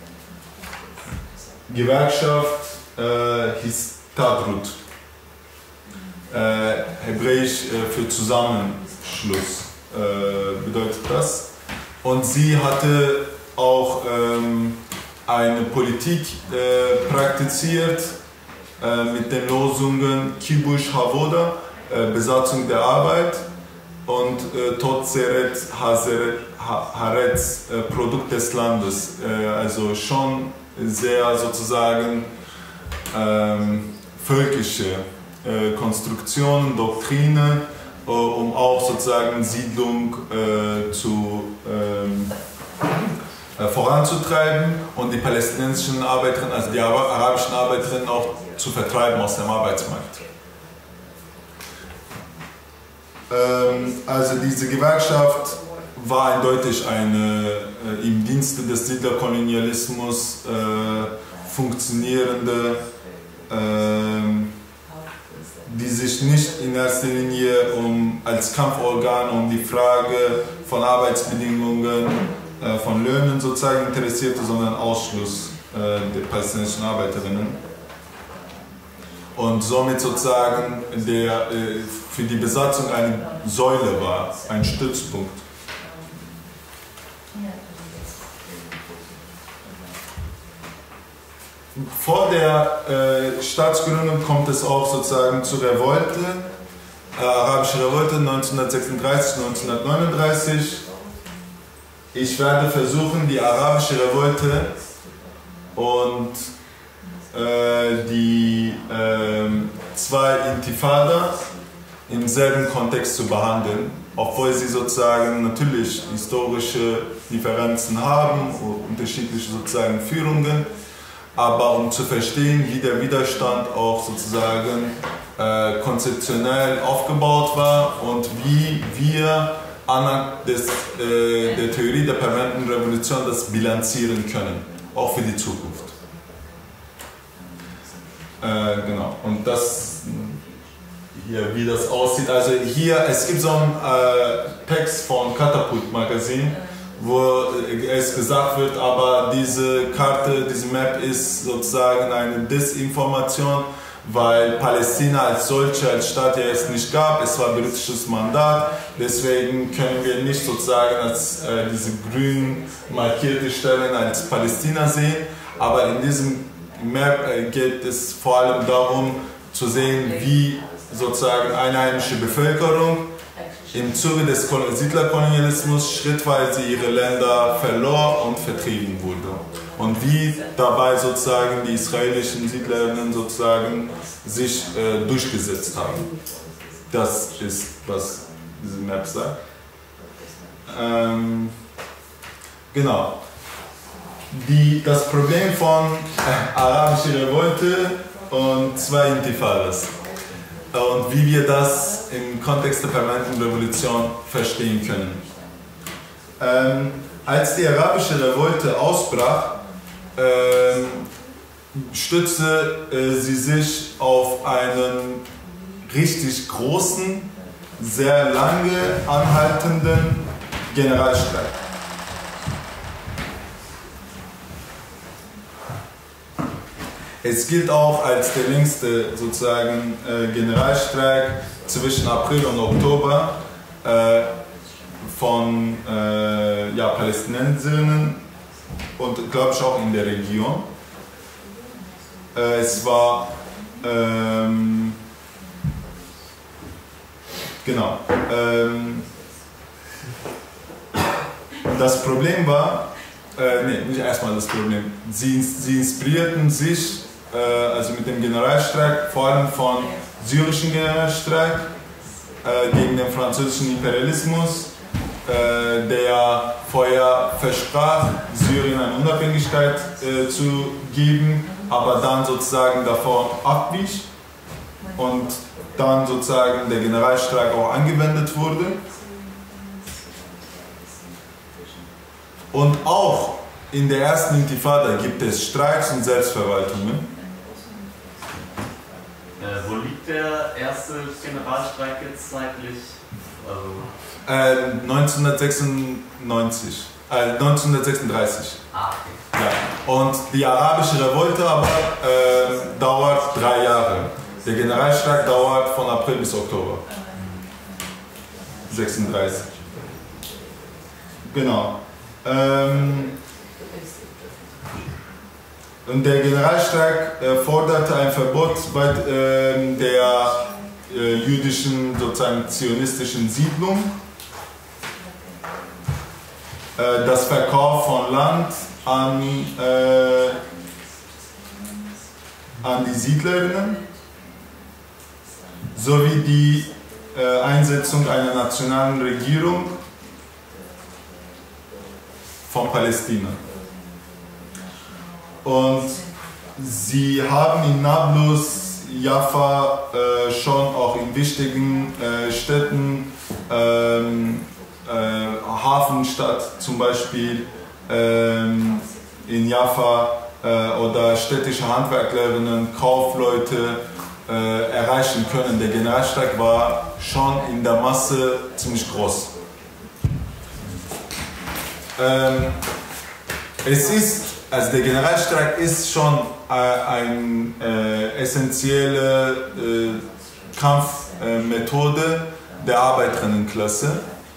Gewerkschaft äh, Histadrut, äh, hebräisch äh, für Zusammenschluss äh, bedeutet das. Und sie hatte auch ähm, eine Politik äh, praktiziert äh, mit den Losungen Kibush Havoda, äh, Besatzung der Arbeit, und äh, Tot Zeret Haaretz, äh, Produkt des Landes, äh, also schon sehr sozusagen ähm, völkische äh, Konstruktionen, Doktrine, äh, um auch sozusagen Siedlung äh, zu, ähm, äh, voranzutreiben und die palästinensischen Arbeiterinnen, also die arabischen Arbeiterinnen auch zu vertreiben aus dem Arbeitsmarkt. Also diese Gewerkschaft war eindeutig eine äh, im Dienste des Siedlerkolonialismus äh, funktionierende, äh, die sich nicht in erster Linie um, als Kampforgan um die Frage von Arbeitsbedingungen, äh, von Löhnen sozusagen interessierte, sondern Ausschluss äh, der palästinensischen Arbeiterinnen. Und somit sozusagen der, äh, für die Besatzung eine Säule war, ein Stützpunkt. Vor der äh, Staatsgründung kommt es auch sozusagen zur Revolte, äh, arabische Revolte neunzehnhundertsechsunddreißig, neunzehnhundertneununddreißig. Ich werde versuchen, die arabische Revolte und die äh, zwei Intifada im selben Kontext zu behandeln, obwohl sie sozusagen natürlich historische Differenzen haben, unterschiedliche sozusagen Führungen, aber um zu verstehen, wie der Widerstand auch sozusagen äh, konzeptionell aufgebaut war und wie wir anhand des, äh, der Theorie der permanenten Revolution das bilanzieren können, auch für die Zukunft. Äh, genau, und das hier, wie das aussieht. Also hier, es gibt so einen äh, Text von Katapult Magazin, wo es gesagt wird, aber diese Karte, diese Map ist sozusagen eine Desinformation, weil Palästina als solche, als Staat ja es nicht gab, es war britisches Mandat, deswegen können wir nicht sozusagen als äh, diese grün markierte Stellen als Palästina sehen, aber in diesem Map äh, geht es vor allem darum zu sehen, wie sozusagen einheimische Bevölkerung im Zuge des Siedlerkolonialismus schrittweise ihre Länder verlor und vertrieben wurde. Und wie dabei sozusagen die israelischen Siedlerinnen sozusagen sich äh, durchgesetzt haben. Das ist, was diese Map sagt. Ähm, genau. Die, das Problem von äh, arabischer Revolte und zwei Intifadas. Und wie wir das im Kontext der permanenten Revolution verstehen können. Ähm, als die arabische Revolte ausbrach, ähm, stützte äh, sie sich auf einen richtig großen, sehr lange anhaltenden Generalstreik. Es gilt auch als der längste sozusagen äh, Generalstreik zwischen April und Oktober äh, von äh, ja, Palästinenserinnen und glaube ich auch in der Region. Äh, es war ähm, genau. Ähm, das Problem war, äh, nee, nicht erstmal das Problem. Sie, sie inspirierten sich also mit dem Generalstreik, vor allem von syrischen Generalstreik äh, gegen den französischen Imperialismus, äh, der vorher versprach, Syrien eine Unabhängigkeit äh, zu geben, aber dann sozusagen davon abwich und dann sozusagen der Generalstreik auch angewendet wurde. Und auch in der ersten Intifada gibt es Streiks und Selbstverwaltungen. Äh, wo liegt der erste Generalstreik jetzt zeitlich? Also äh, neunzehnhundertsechsundneunzig, äh, neunzehnhundertsechsunddreißig. Ah, okay. Ja. Und die arabische Revolte aber äh, dauert drei Jahre. Der Generalstreik dauert von April bis Oktober. sechsunddreißig. Genau. Ähm, Und der Generalstreik äh, forderte ein Verbot bei äh, der äh, jüdischen, sozusagen zionistischen Siedlung, äh, das Verkauf von Land an, äh, an die Siedlerinnen sowie die äh, Einsetzung einer nationalen Regierung von Palästina. Und sie haben in Nablus, Jaffa äh, schon auch in wichtigen äh, Städten, ähm, äh, Hafenstadt zum Beispiel ähm, in Jaffa äh, oder städtische Handwerklerinnen, Kaufleute äh, erreichen können. Der Generalstreik war schon in der Masse ziemlich groß. Ähm, es ist Also der Generalstreik ist schon äh, eine äh, essentielle äh, Kampfmethode äh, der Arbeiterinnenklasse.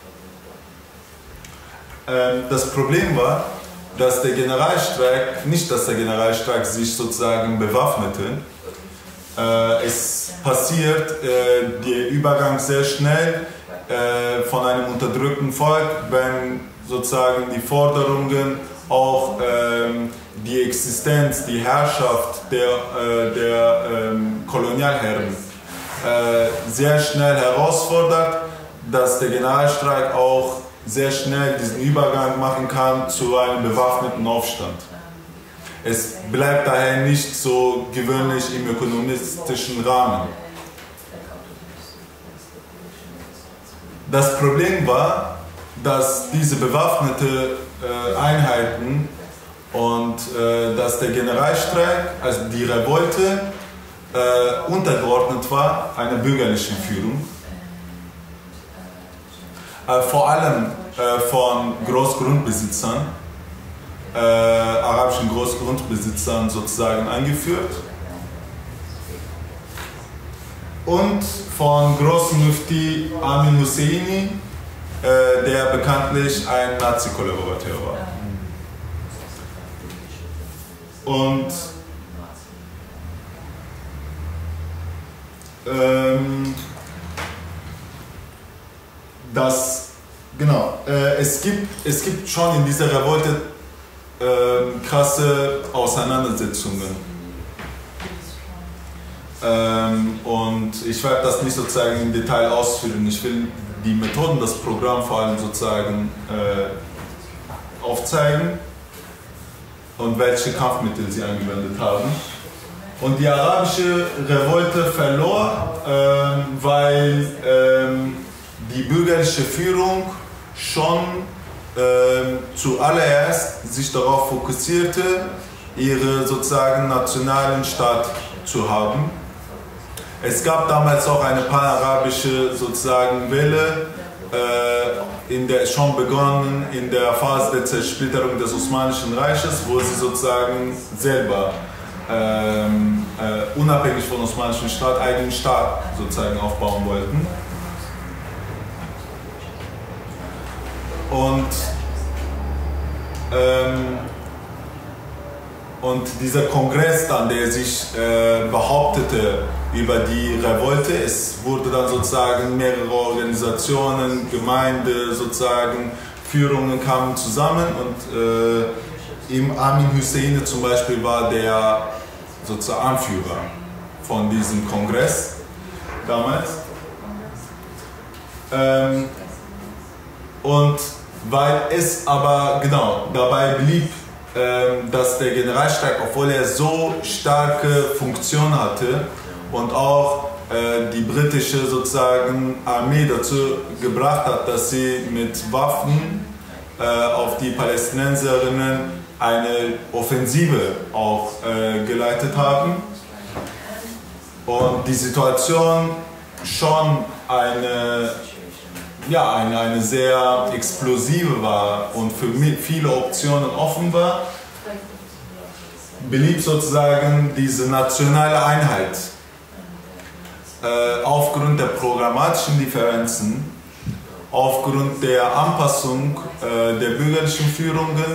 Äh, das Problem war, dass der Generalstreik, nicht dass der Generalstreik sich sozusagen bewaffnete, äh, es passiert äh, der Übergang sehr schnell äh, von einem unterdrückten Volk, wenn sozusagen die Forderungen auch ähm, die Existenz, die Herrschaft der, äh, der ähm, Kolonialherren äh, sehr schnell herausfordert, dass der Generalstreik auch sehr schnell diesen Übergang machen kann zu einem bewaffneten Aufstand. Es bleibt daher nicht so gewöhnlich im ökonomistischen Rahmen. Das Problem war, dass diese bewaffneten äh, Einheiten und äh, dass der Generalstreik, also die Revolte, äh, untergeordnet war einer bürgerlichen Führung. Äh, vor allem äh, von Großgrundbesitzern, äh, arabischen Großgrundbesitzern sozusagen eingeführt. Und von Großmufti Amin Husseini, äh, der bekanntlich ein Nazi-Kollaborateur war. Und ähm, das, genau, äh, es, gibt, es gibt schon in dieser Revolte äh, krasse Auseinandersetzungen. Ähm, und ich werde das nicht sozusagen im Detail ausführen. Ich will die Methoden, das Programm vor allem sozusagen äh, aufzeigen und welche Kampfmittel sie angewendet haben. Und die arabische Revolte verlor, äh, weil äh, die bürgerliche Führung schon äh, zuallererst sich darauf fokussierte, ihre sozusagen nationalen Staat zu haben. Es gab damals auch eine panarabische sozusagen Welle, äh, in der schon begonnen in der Phase der Zersplitterung des Osmanischen Reiches, wo sie sozusagen selber ähm, äh, unabhängig vom Osmanischen Staat eigenen Staat sozusagen aufbauen wollten. Und ähm, Und dieser Kongress dann, der sich äh, behauptete über die Revolte, es wurde dann sozusagen mehrere Organisationen, Gemeinde, sozusagen Führungen kamen zusammen und äh, im Amin Husseini zum Beispiel war der sozusagen Anführer von diesem Kongress damals. Ähm, und weil es aber genau dabei blieb, dass der Generalstreik, obwohl er so starke Funktion hatte und auch äh, die britische sozusagen Armee dazu gebracht hat, dass sie mit Waffen äh, auf die Palästinenserinnen eine Offensive auch äh, geleitet haben und die Situation schon eine Ja, eine, eine sehr explosive war und für viele Optionen offen war, blieb sozusagen diese nationale Einheit äh, aufgrund der programmatischen Differenzen, aufgrund der Anpassung äh, der bürgerlichen Führungen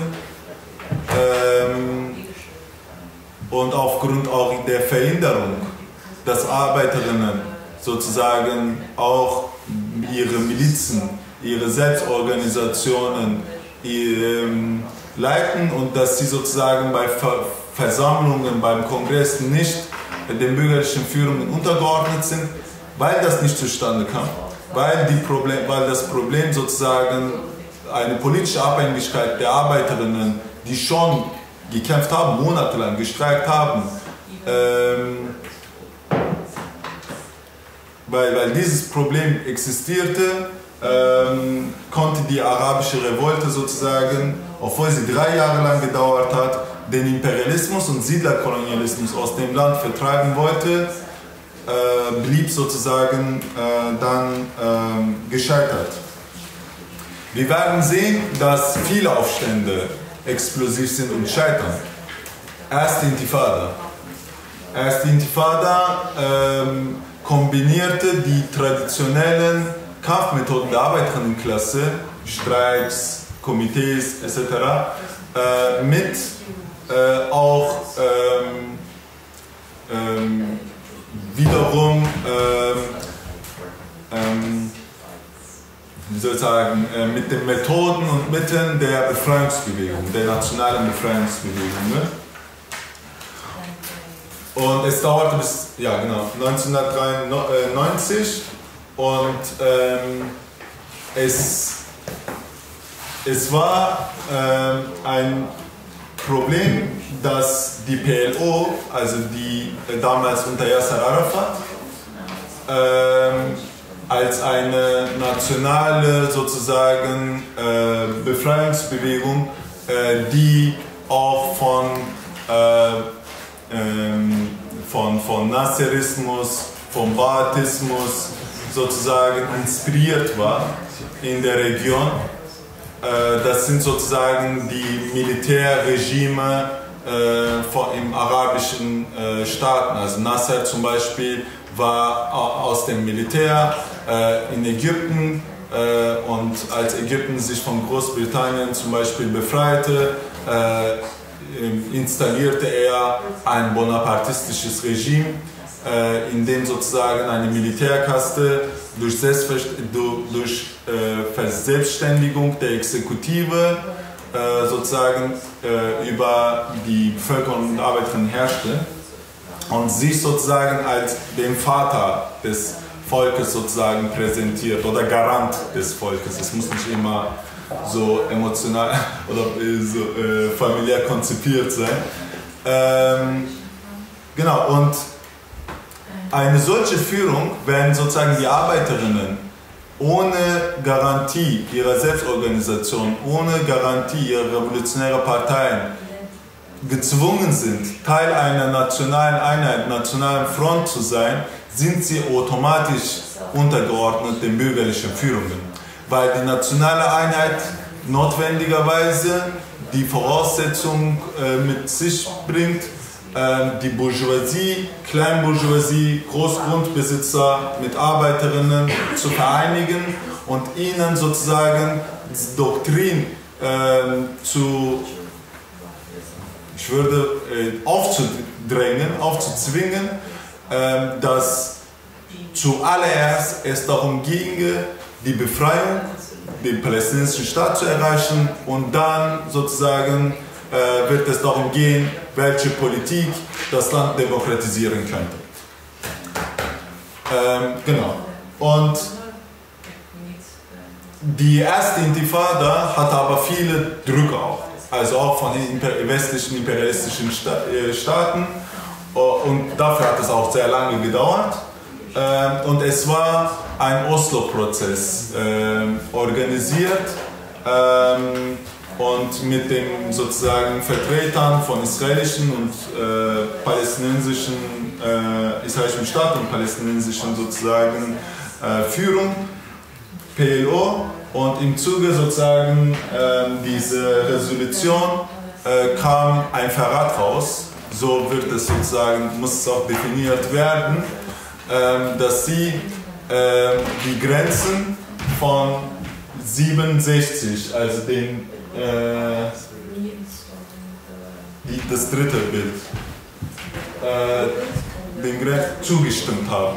ähm, und aufgrund auch der Verhinderung, dass Arbeiterinnen sozusagen auch ihre Milizen, ihre Selbstorganisationen ähm, leiten und dass sie sozusagen bei Ver Versammlungen, beim Kongress nicht den bürgerlichen Führungen untergeordnet sind, weil das nicht zustande kam, weil, die Problem, weil das Problem sozusagen eine politische Abhängigkeit der Arbeiterinnen, die schon gekämpft haben, monatelang gestreikt haben, ähm, Weil, weil dieses Problem existierte, ähm, konnte die arabische Revolte sozusagen, obwohl sie drei Jahre lang gedauert hat, den Imperialismus und Siedlerkolonialismus aus dem Land vertreiben wollte, äh, blieb sozusagen äh, dann äh, gescheitert. Wir werden sehen, dass viele Aufstände explosiv sind und scheitern. Erste Intifada. Erste Intifada ähm, kombinierte die traditionellen Kampfmethoden der Arbeiterinnenklasse, Streiks, Komitees et cetera, äh, mit äh, auch ähm, ähm, wiederum ähm, ähm, wie soll ich sagen, äh, mit den Methoden und Mitteln der Befreiungsbewegung, der nationalen Befreiungsbewegung. Ne? und es dauerte bis, ja genau, neunzehnhundertdreiundneunzig und ähm, es, es war ähm, ein Problem, dass die P L O, also die äh, damals unter Yasser Arafat, ähm, als eine nationale sozusagen äh, Befreiungsbewegung, äh, die auch von, äh, ähm, von, von Nasserismus, vom Baatismus sozusagen inspiriert war in der Region. Äh, das sind sozusagen die Militärregime äh, von, im arabischen äh, Staaten. Also Nasser zum Beispiel war aus dem Militär äh, in Ägypten äh, und als Ägypten sich von Großbritannien zum Beispiel befreite, äh, installierte er ein bonapartistisches Regime, äh, in dem sozusagen eine Militärkaste durch, durch äh, Verselbstständigung der Exekutive äh, sozusagen äh, über die Bevölkerung und Arbeiterinnen herrschte und sich sozusagen als den Vater des Volkes sozusagen präsentiert oder Garant des Volkes. Es muss nicht immer so emotional oder so äh, familiär konzipiert sein. Ähm, genau, und eine solche Führung, wenn sozusagen die Arbeiterinnen ohne Garantie ihrer Selbstorganisation, ohne Garantie ihrer revolutionären Parteien gezwungen sind, Teil einer nationalen Einheit, nationalen Front zu sein, sind sie automatisch untergeordnet den bürgerlichen Führungen. Weil die nationale Einheit notwendigerweise die Voraussetzung äh, mit sich bringt, äh, die Bourgeoisie, Kleinbourgeoisie, Großgrundbesitzer mit Arbeiterinnen zu vereinigen und ihnen sozusagen die Doktrin äh, zu ich würde äh, aufzudrängen, aufzuzwingen, äh, dass zuallererst es darum ginge, die Befreiung, den palästinensischen Staat zu erreichen und dann sozusagen äh, wird es darum gehen, welche Politik das Land demokratisieren könnte. Ähm, genau. Und die erste Intifada hatte aber viele Drücke auch. Also auch von den westlichen imperialistischen Staaten und dafür hat es auch sehr lange gedauert und es war ein Oslo-Prozess organisiert und mit den sozusagen Vertretern von israelischen und palästinensischen israelischen Staat und palästinensischen sozusagen Führung, P L O. Und im Zuge sozusagen äh, dieser Resolution äh, kam ein Verrat raus, so wird es sozusagen, muss es auch definiert werden, äh, dass sie äh, die Grenzen von siebenundsechzig, also den, äh, die, das dritte Bild, äh, den Grenzen zugestimmt haben.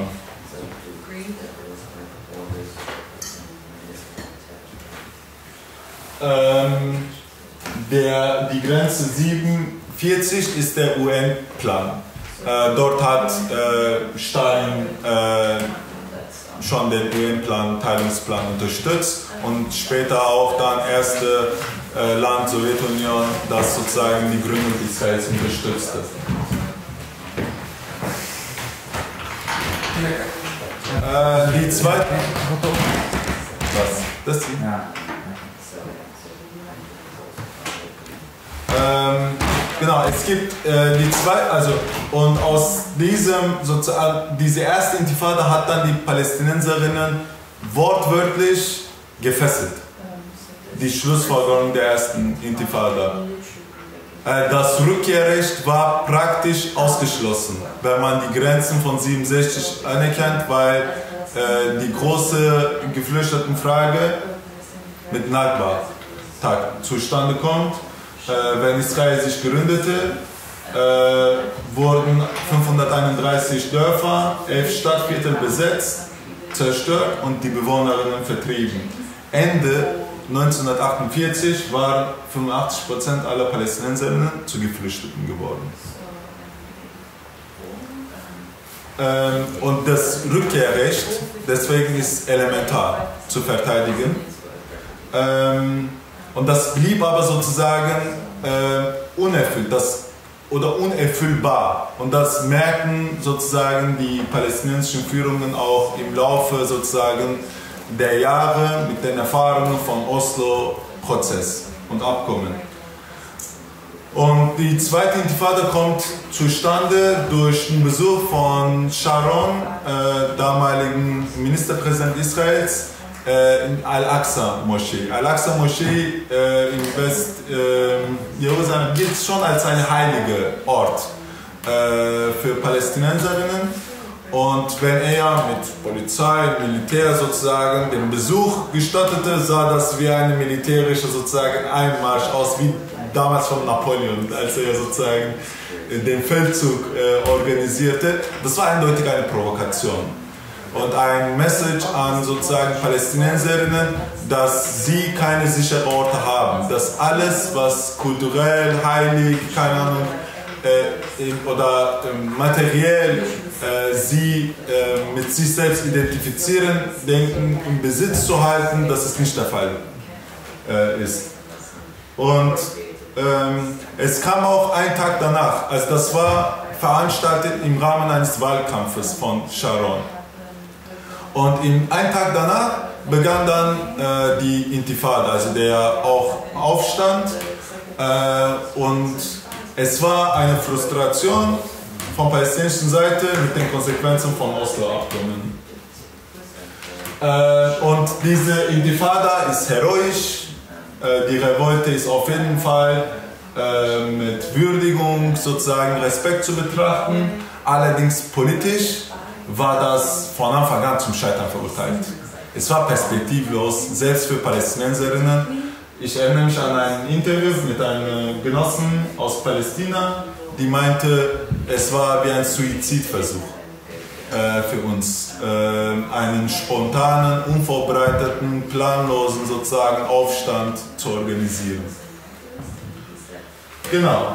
Ähm, der, die Grenze siebenundvierzig ist der U N-Plan. Äh, dort hat äh, Stalin äh, schon den U N-Plan, Teilungsplan unterstützt und später auch dann erste äh, Land Sowjetunion, das sozusagen die Gründung Israels unterstützte. Äh, die zweite. Was? Das hier? Ja. Ähm, genau, es gibt äh, die zwei, also und aus diesem sozusagen, diese erste Intifada hat dann die Palästinenserinnen wortwörtlich gefesselt. Die Schlussfolgerung der ersten Intifada. Äh, das Rückkehrrecht war praktisch ausgeschlossen, wenn man die Grenzen von siebenundsechzig anerkennt, weil äh, die große Geflüchtetenfrage mit Nakba-Tag zustande kommt. Äh, wenn Israel sich gründete, äh, wurden fünfhunderteinunddreißig Dörfer, elf Stadtviertel besetzt, zerstört und die Bewohnerinnen vertrieben. Ende neunzehnhundertachtundvierzig waren fünfundachtzig Prozent aller Palästinenserinnen zu Geflüchteten geworden. Ähm, und das Rückkehrrecht, deswegen ist elementar zu verteidigen. Ähm, und das blieb aber sozusagen äh, unerfüllt das, oder unerfüllbar. Und das merken sozusagen die palästinensischen Führungen auch im Laufe sozusagen der Jahre mit den Erfahrungen vom Oslo-Prozess und Abkommen. Und die zweite Intifada kommt zustande durch den Besuch von Sharon, äh, damaligen Ministerpräsident Israels, äh, in Al-Aqsa-Moschee. Al-Aqsa-Moschee äh, in West-Jerusalem äh, gilt schon als ein heiliger Ort äh, für Palästinenserinnen. Und wenn er mit Polizei, Militär sozusagen den Besuch gestattete, sah das wie eine militärische sozusagen Einmarsch aus, wie damals von Napoleon, als er sozusagen den Feldzug äh, organisierte. Das war eindeutig eine Provokation und ein Message an sozusagen Palästinenserinnen, dass sie keine sicheren Orte haben, dass alles, was kulturell, heilig, keine Ahnung, äh, oder äh, materiell äh, sie äh, mit sich selbst identifizieren, denken, im Besitz zu halten, dass es nicht der Fall äh, ist. Und ähm, es kam auch ein Tag danach, also das war veranstaltet im Rahmen eines Wahlkampfes von Sharon. Und in, einen Tag danach begann dann äh, die Intifada, also der auch Aufstand. Äh, und es war eine Frustration von palästinensischen Seite mit den Konsequenzen von Oslo-Abkommen. Äh, und diese Intifada ist heroisch. Äh, die Revolte ist auf jeden Fall äh, mit Würdigung, sozusagen Respekt zu betrachten. Allerdings politisch war das von Anfang an zum Scheitern verurteilt. Es war perspektivlos, selbst für Palästinenserinnen. Ich erinnere mich an ein Interview mit einem Genossen aus Palästina, die meinte, es war wie ein Suizidversuch äh, für uns, äh, einen spontanen, unvorbereiteten, planlosen sozusagen Aufstand zu organisieren. Genau.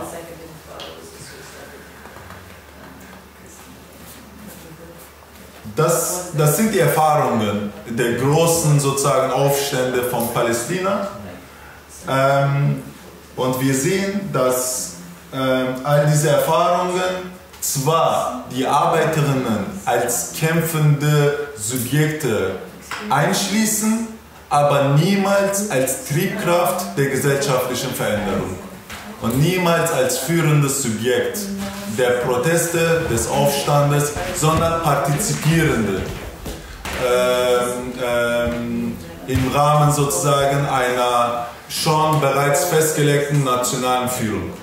Das, das sind die Erfahrungen der großen sozusagen Aufstände von Palästina. Ähm, und wir sehen, dass ähm, all diese Erfahrungen zwar die Arbeiterinnen als kämpfende Subjekte einschließen, aber niemals als Triebkraft der gesellschaftlichen Veränderung und niemals als führendes Subjekt der Proteste, des Aufstandes, sondern partizipierende ähm, ähm, im Rahmen sozusagen einer schon bereits festgelegten nationalen Führung.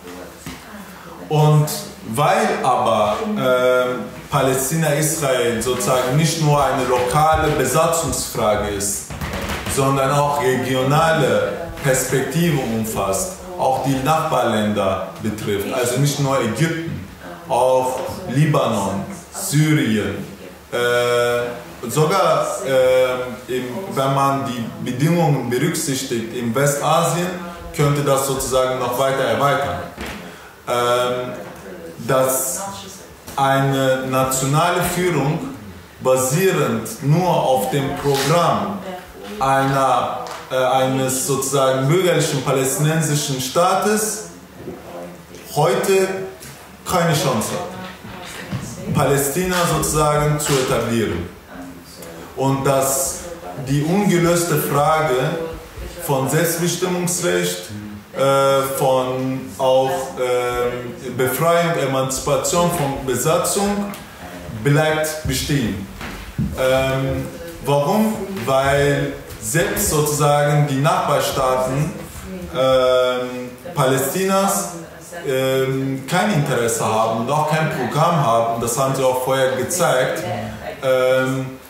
Und weil aber äh, Palästina-Israel sozusagen nicht nur eine lokale Besatzungsfrage ist, sondern auch regionale Perspektiven umfasst, auch die Nachbarländer betrifft, also nicht nur Ägypten, auch Libanon, Syrien, äh, sogar äh, im, wenn man die Bedingungen berücksichtigt in Westasien, könnte das sozusagen noch weiter erweitern. Ähm, dass eine nationale Führung basierend nur auf dem Programm einer eines sozusagen bürgerlichen palästinensischen Staates heute keine Chance hat, Palästina sozusagen zu etablieren. Und dass die ungelöste Frage von Selbstbestimmungsrecht, äh, von auch äh, Befreiung, Emanzipation von Besatzung bleibt bestehen. Ähm, warum? Weil selbst sozusagen die Nachbarstaaten äh, Palästinas äh, kein Interesse haben und auch kein Programm haben, das haben sie auch vorher gezeigt, äh,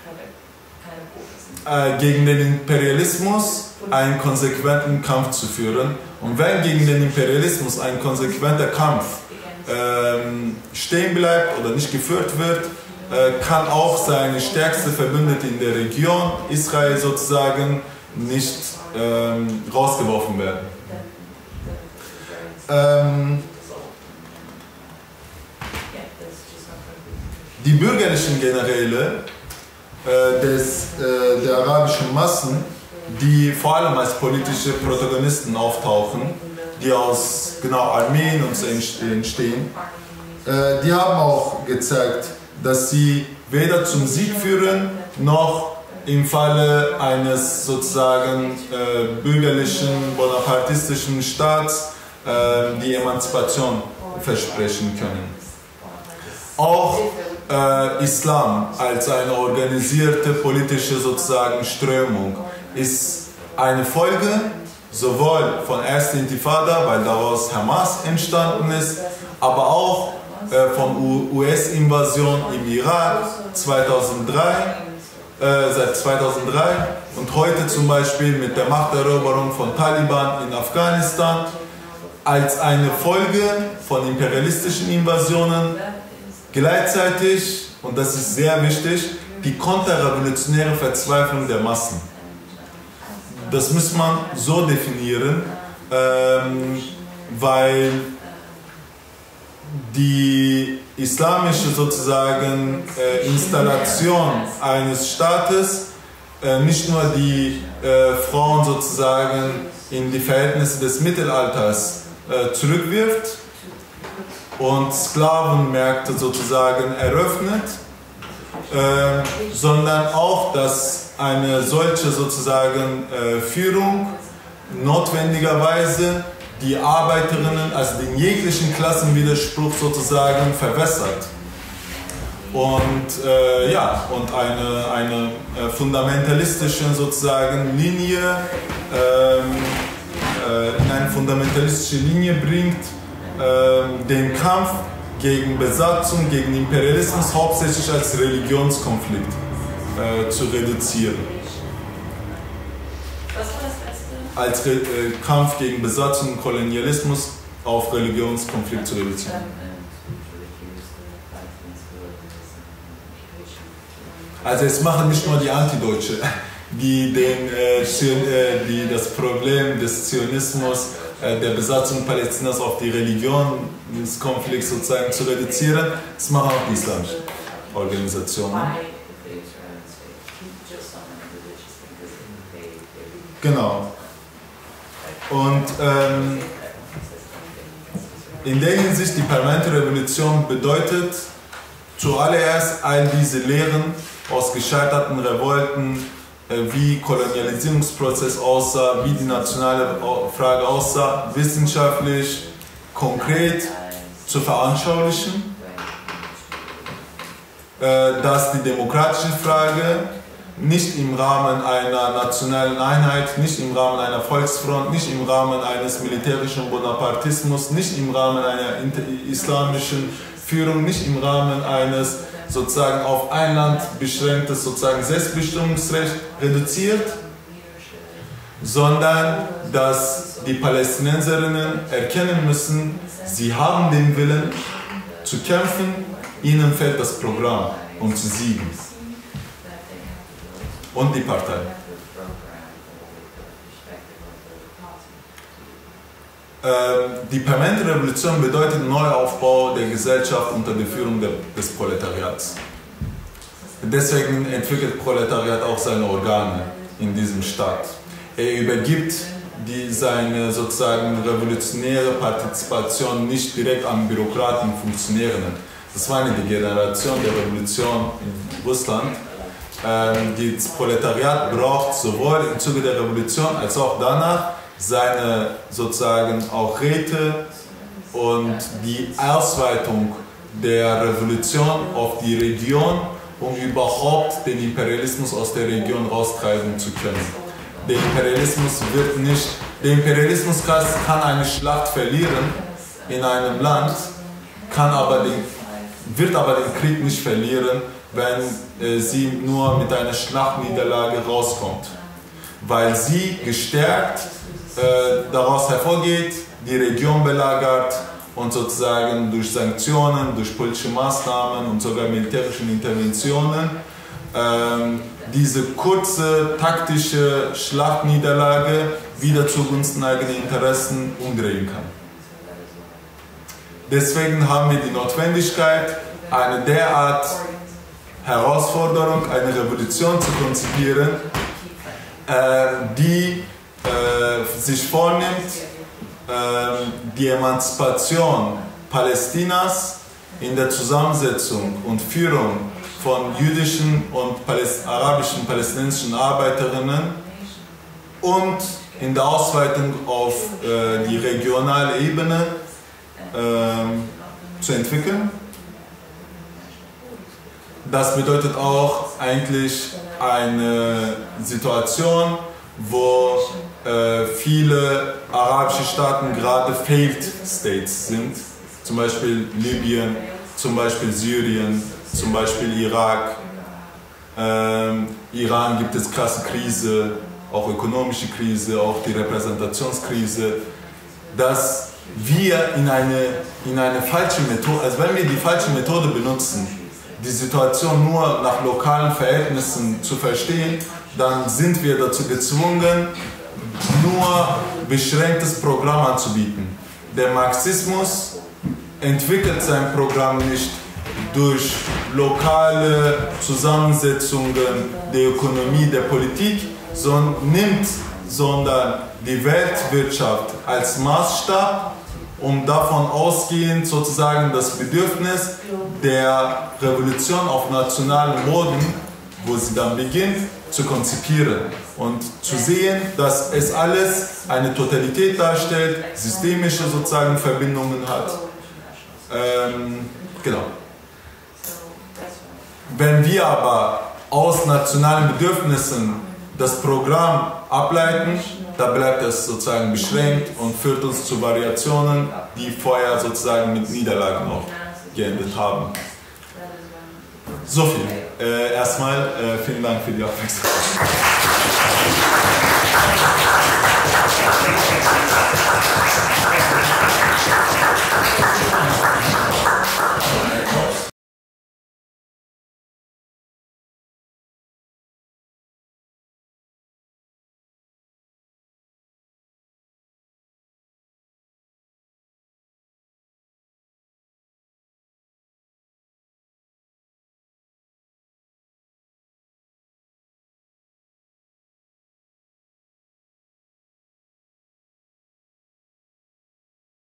äh, gegen den Imperialismus einen konsequenten Kampf zu führen. Und wenn gegen den Imperialismus ein konsequenter Kampf äh, stehen bleibt oder nicht geführt wird, kann auch seine stärkste Verbündete in der Region, Israel sozusagen, nicht ähm, rausgeworfen werden. Ähm, die bürgerlichen Generäle äh, des, äh, der arabischen Massen, die vor allem als politische Protagonisten auftauchen, die aus genau Armeen und so entstehen, äh, die haben auch gezeigt, dass sie weder zum Sieg führen, noch im Falle eines sozusagen äh, bürgerlichen, bonapartistischen Staats äh, die Emanzipation versprechen können. Auch äh, Islam als eine organisierte politische sozusagen Strömung ist eine Folge sowohl von erster Intifada, weil daraus Hamas entstanden ist, aber auch äh, von U S-Invasion im Irak zweitausenddrei, äh, seit zweitausenddrei und heute zum Beispiel mit der Machteroberung von Taliban in Afghanistan als eine Folge von imperialistischen Invasionen, gleichzeitig, und das ist sehr wichtig, die konterrevolutionäre Verzweiflung der Massen. Das muss man so definieren, ähm, weil die islamische sozusagen äh, Installation eines Staates äh, nicht nur die äh, Frauen sozusagen in die Verhältnisse des Mittelalters äh, zurückwirft und Sklavenmärkte sozusagen eröffnet, äh, sondern auch, dass eine solche sozusagen äh, Führung notwendigerweise die Arbeiterinnen, also den jeglichen Klassenwiderspruch sozusagen verwässert. Und äh, ja, und eine, eine äh, fundamentalistische sozusagen Linie, ähm, äh, in eine fundamentalistische Linie bringt, äh, den Kampf gegen Besatzung, gegen Imperialismus hauptsächlich als Religionskonflikt äh, zu reduzieren. Was war das letzte? Als Re äh, Kampf gegen Besatzung und Kolonialismus auf Religionskonflikt zu reduzieren. Also es machen nicht nur die Antideutsche, die, den, äh, die das Problem des Zionismus, äh, der Besatzung Palästinas auf die Religion des Konflikts sozusagen zu reduzieren, das machen auch die islamischen Organisationen. Genau. Und ähm, in der Hinsicht, die permanente Revolution bedeutet zuallererst all diese Lehren aus gescheiterten Revolten, äh, wie Kolonialisierungsprozess aussah, wie die nationale Frage aussah, wissenschaftlich, konkret zu veranschaulichen, äh, dass die demokratische Frage nicht im Rahmen einer nationalen Einheit, nicht im Rahmen einer Volksfront, nicht im Rahmen eines militärischen Bonapartismus, nicht im Rahmen einer islamischen Führung, nicht im Rahmen eines sozusagen auf ein Land beschränktes sozusagen Selbstbestimmungsrecht reduziert, sondern dass die Palästinenserinnen erkennen müssen, sie haben den Willen zu kämpfen, ihnen fehlt das Programm, um zu siegen. Und die Partei. Äh, die permanente Revolution bedeutet Neuaufbau der Gesellschaft unter der Führung der, des Proletariats. Deswegen entwickelt Proletariat auch seine Organe in diesem Staat. Er übergibt die, seine sozusagen revolutionäre Partizipation nicht direkt an Bürokraten und Funktionären. Das war eine Degeneration der Revolution in Russland. Das Proletariat braucht sowohl im Zuge der Revolution als auch danach seine sozusagen auch Räte und die Ausweitung der Revolution auf die Region, um überhaupt den Imperialismus aus der Region raustreiben zu können. Der Imperialismus wird nicht, der Imperialismus kann eine Schlacht verlieren in einem Land, kann aber den, wird aber den Krieg nicht verlieren, wenn äh, sie nur mit einer Schlachtniederlage rauskommt, weil sie gestärkt äh, daraus hervorgeht, die Region belagert und sozusagen durch Sanktionen, durch politische Maßnahmen und sogar militärische Interventionen äh, diese kurze taktische Schlachtniederlage wieder zugunsten eigener Interessen umdrehen kann. Deswegen haben wir die Notwendigkeit, eine derart Herausforderung, eine Revolution zu konzipieren, äh, die äh, sich vornimmt, äh, die Emanzipation Palästinas in der Zusammensetzung und Führung von jüdischen und Paläst- arabischen palästinensischen Arbeiterinnen und in der Ausweitung auf äh, die regionale Ebene äh, zu entwickeln. Das bedeutet auch eigentlich eine Situation, wo äh, viele arabische Staaten gerade Failed States sind, zum Beispiel Libyen, zum Beispiel Syrien, zum Beispiel Irak. Ähm, Iran gibt es krasse Krise, auch ökonomische Krise, auch die Repräsentationskrise, dass wir in eine, in eine falsche Methode, also wenn wir die falsche Methode benutzen, die Situation nur nach lokalen Verhältnissen zu verstehen, dann sind wir dazu gezwungen, nur beschränktes Programm anzubieten. Der Marxismus entwickelt sein Programm nicht durch lokale Zusammensetzungen der Ökonomie, der Politik, sondern nimmt sondern die Weltwirtschaft als Maßstab, um davon ausgehend sozusagen das Bedürfnis der Revolution auf nationalem Boden, wo sie dann beginnt, zu konzipieren und zu sehen, dass es alles eine Totalität darstellt, systemische sozusagen Verbindungen hat. Ähm, genau. Wenn wir aber aus nationalen Bedürfnissen das Programm ableiten, da bleibt es sozusagen beschränkt und führt uns zu Variationen, die vorher sozusagen mit Niederlagen auch geendet haben. So viel. Äh, erstmal äh, vielen Dank für die Aufmerksamkeit.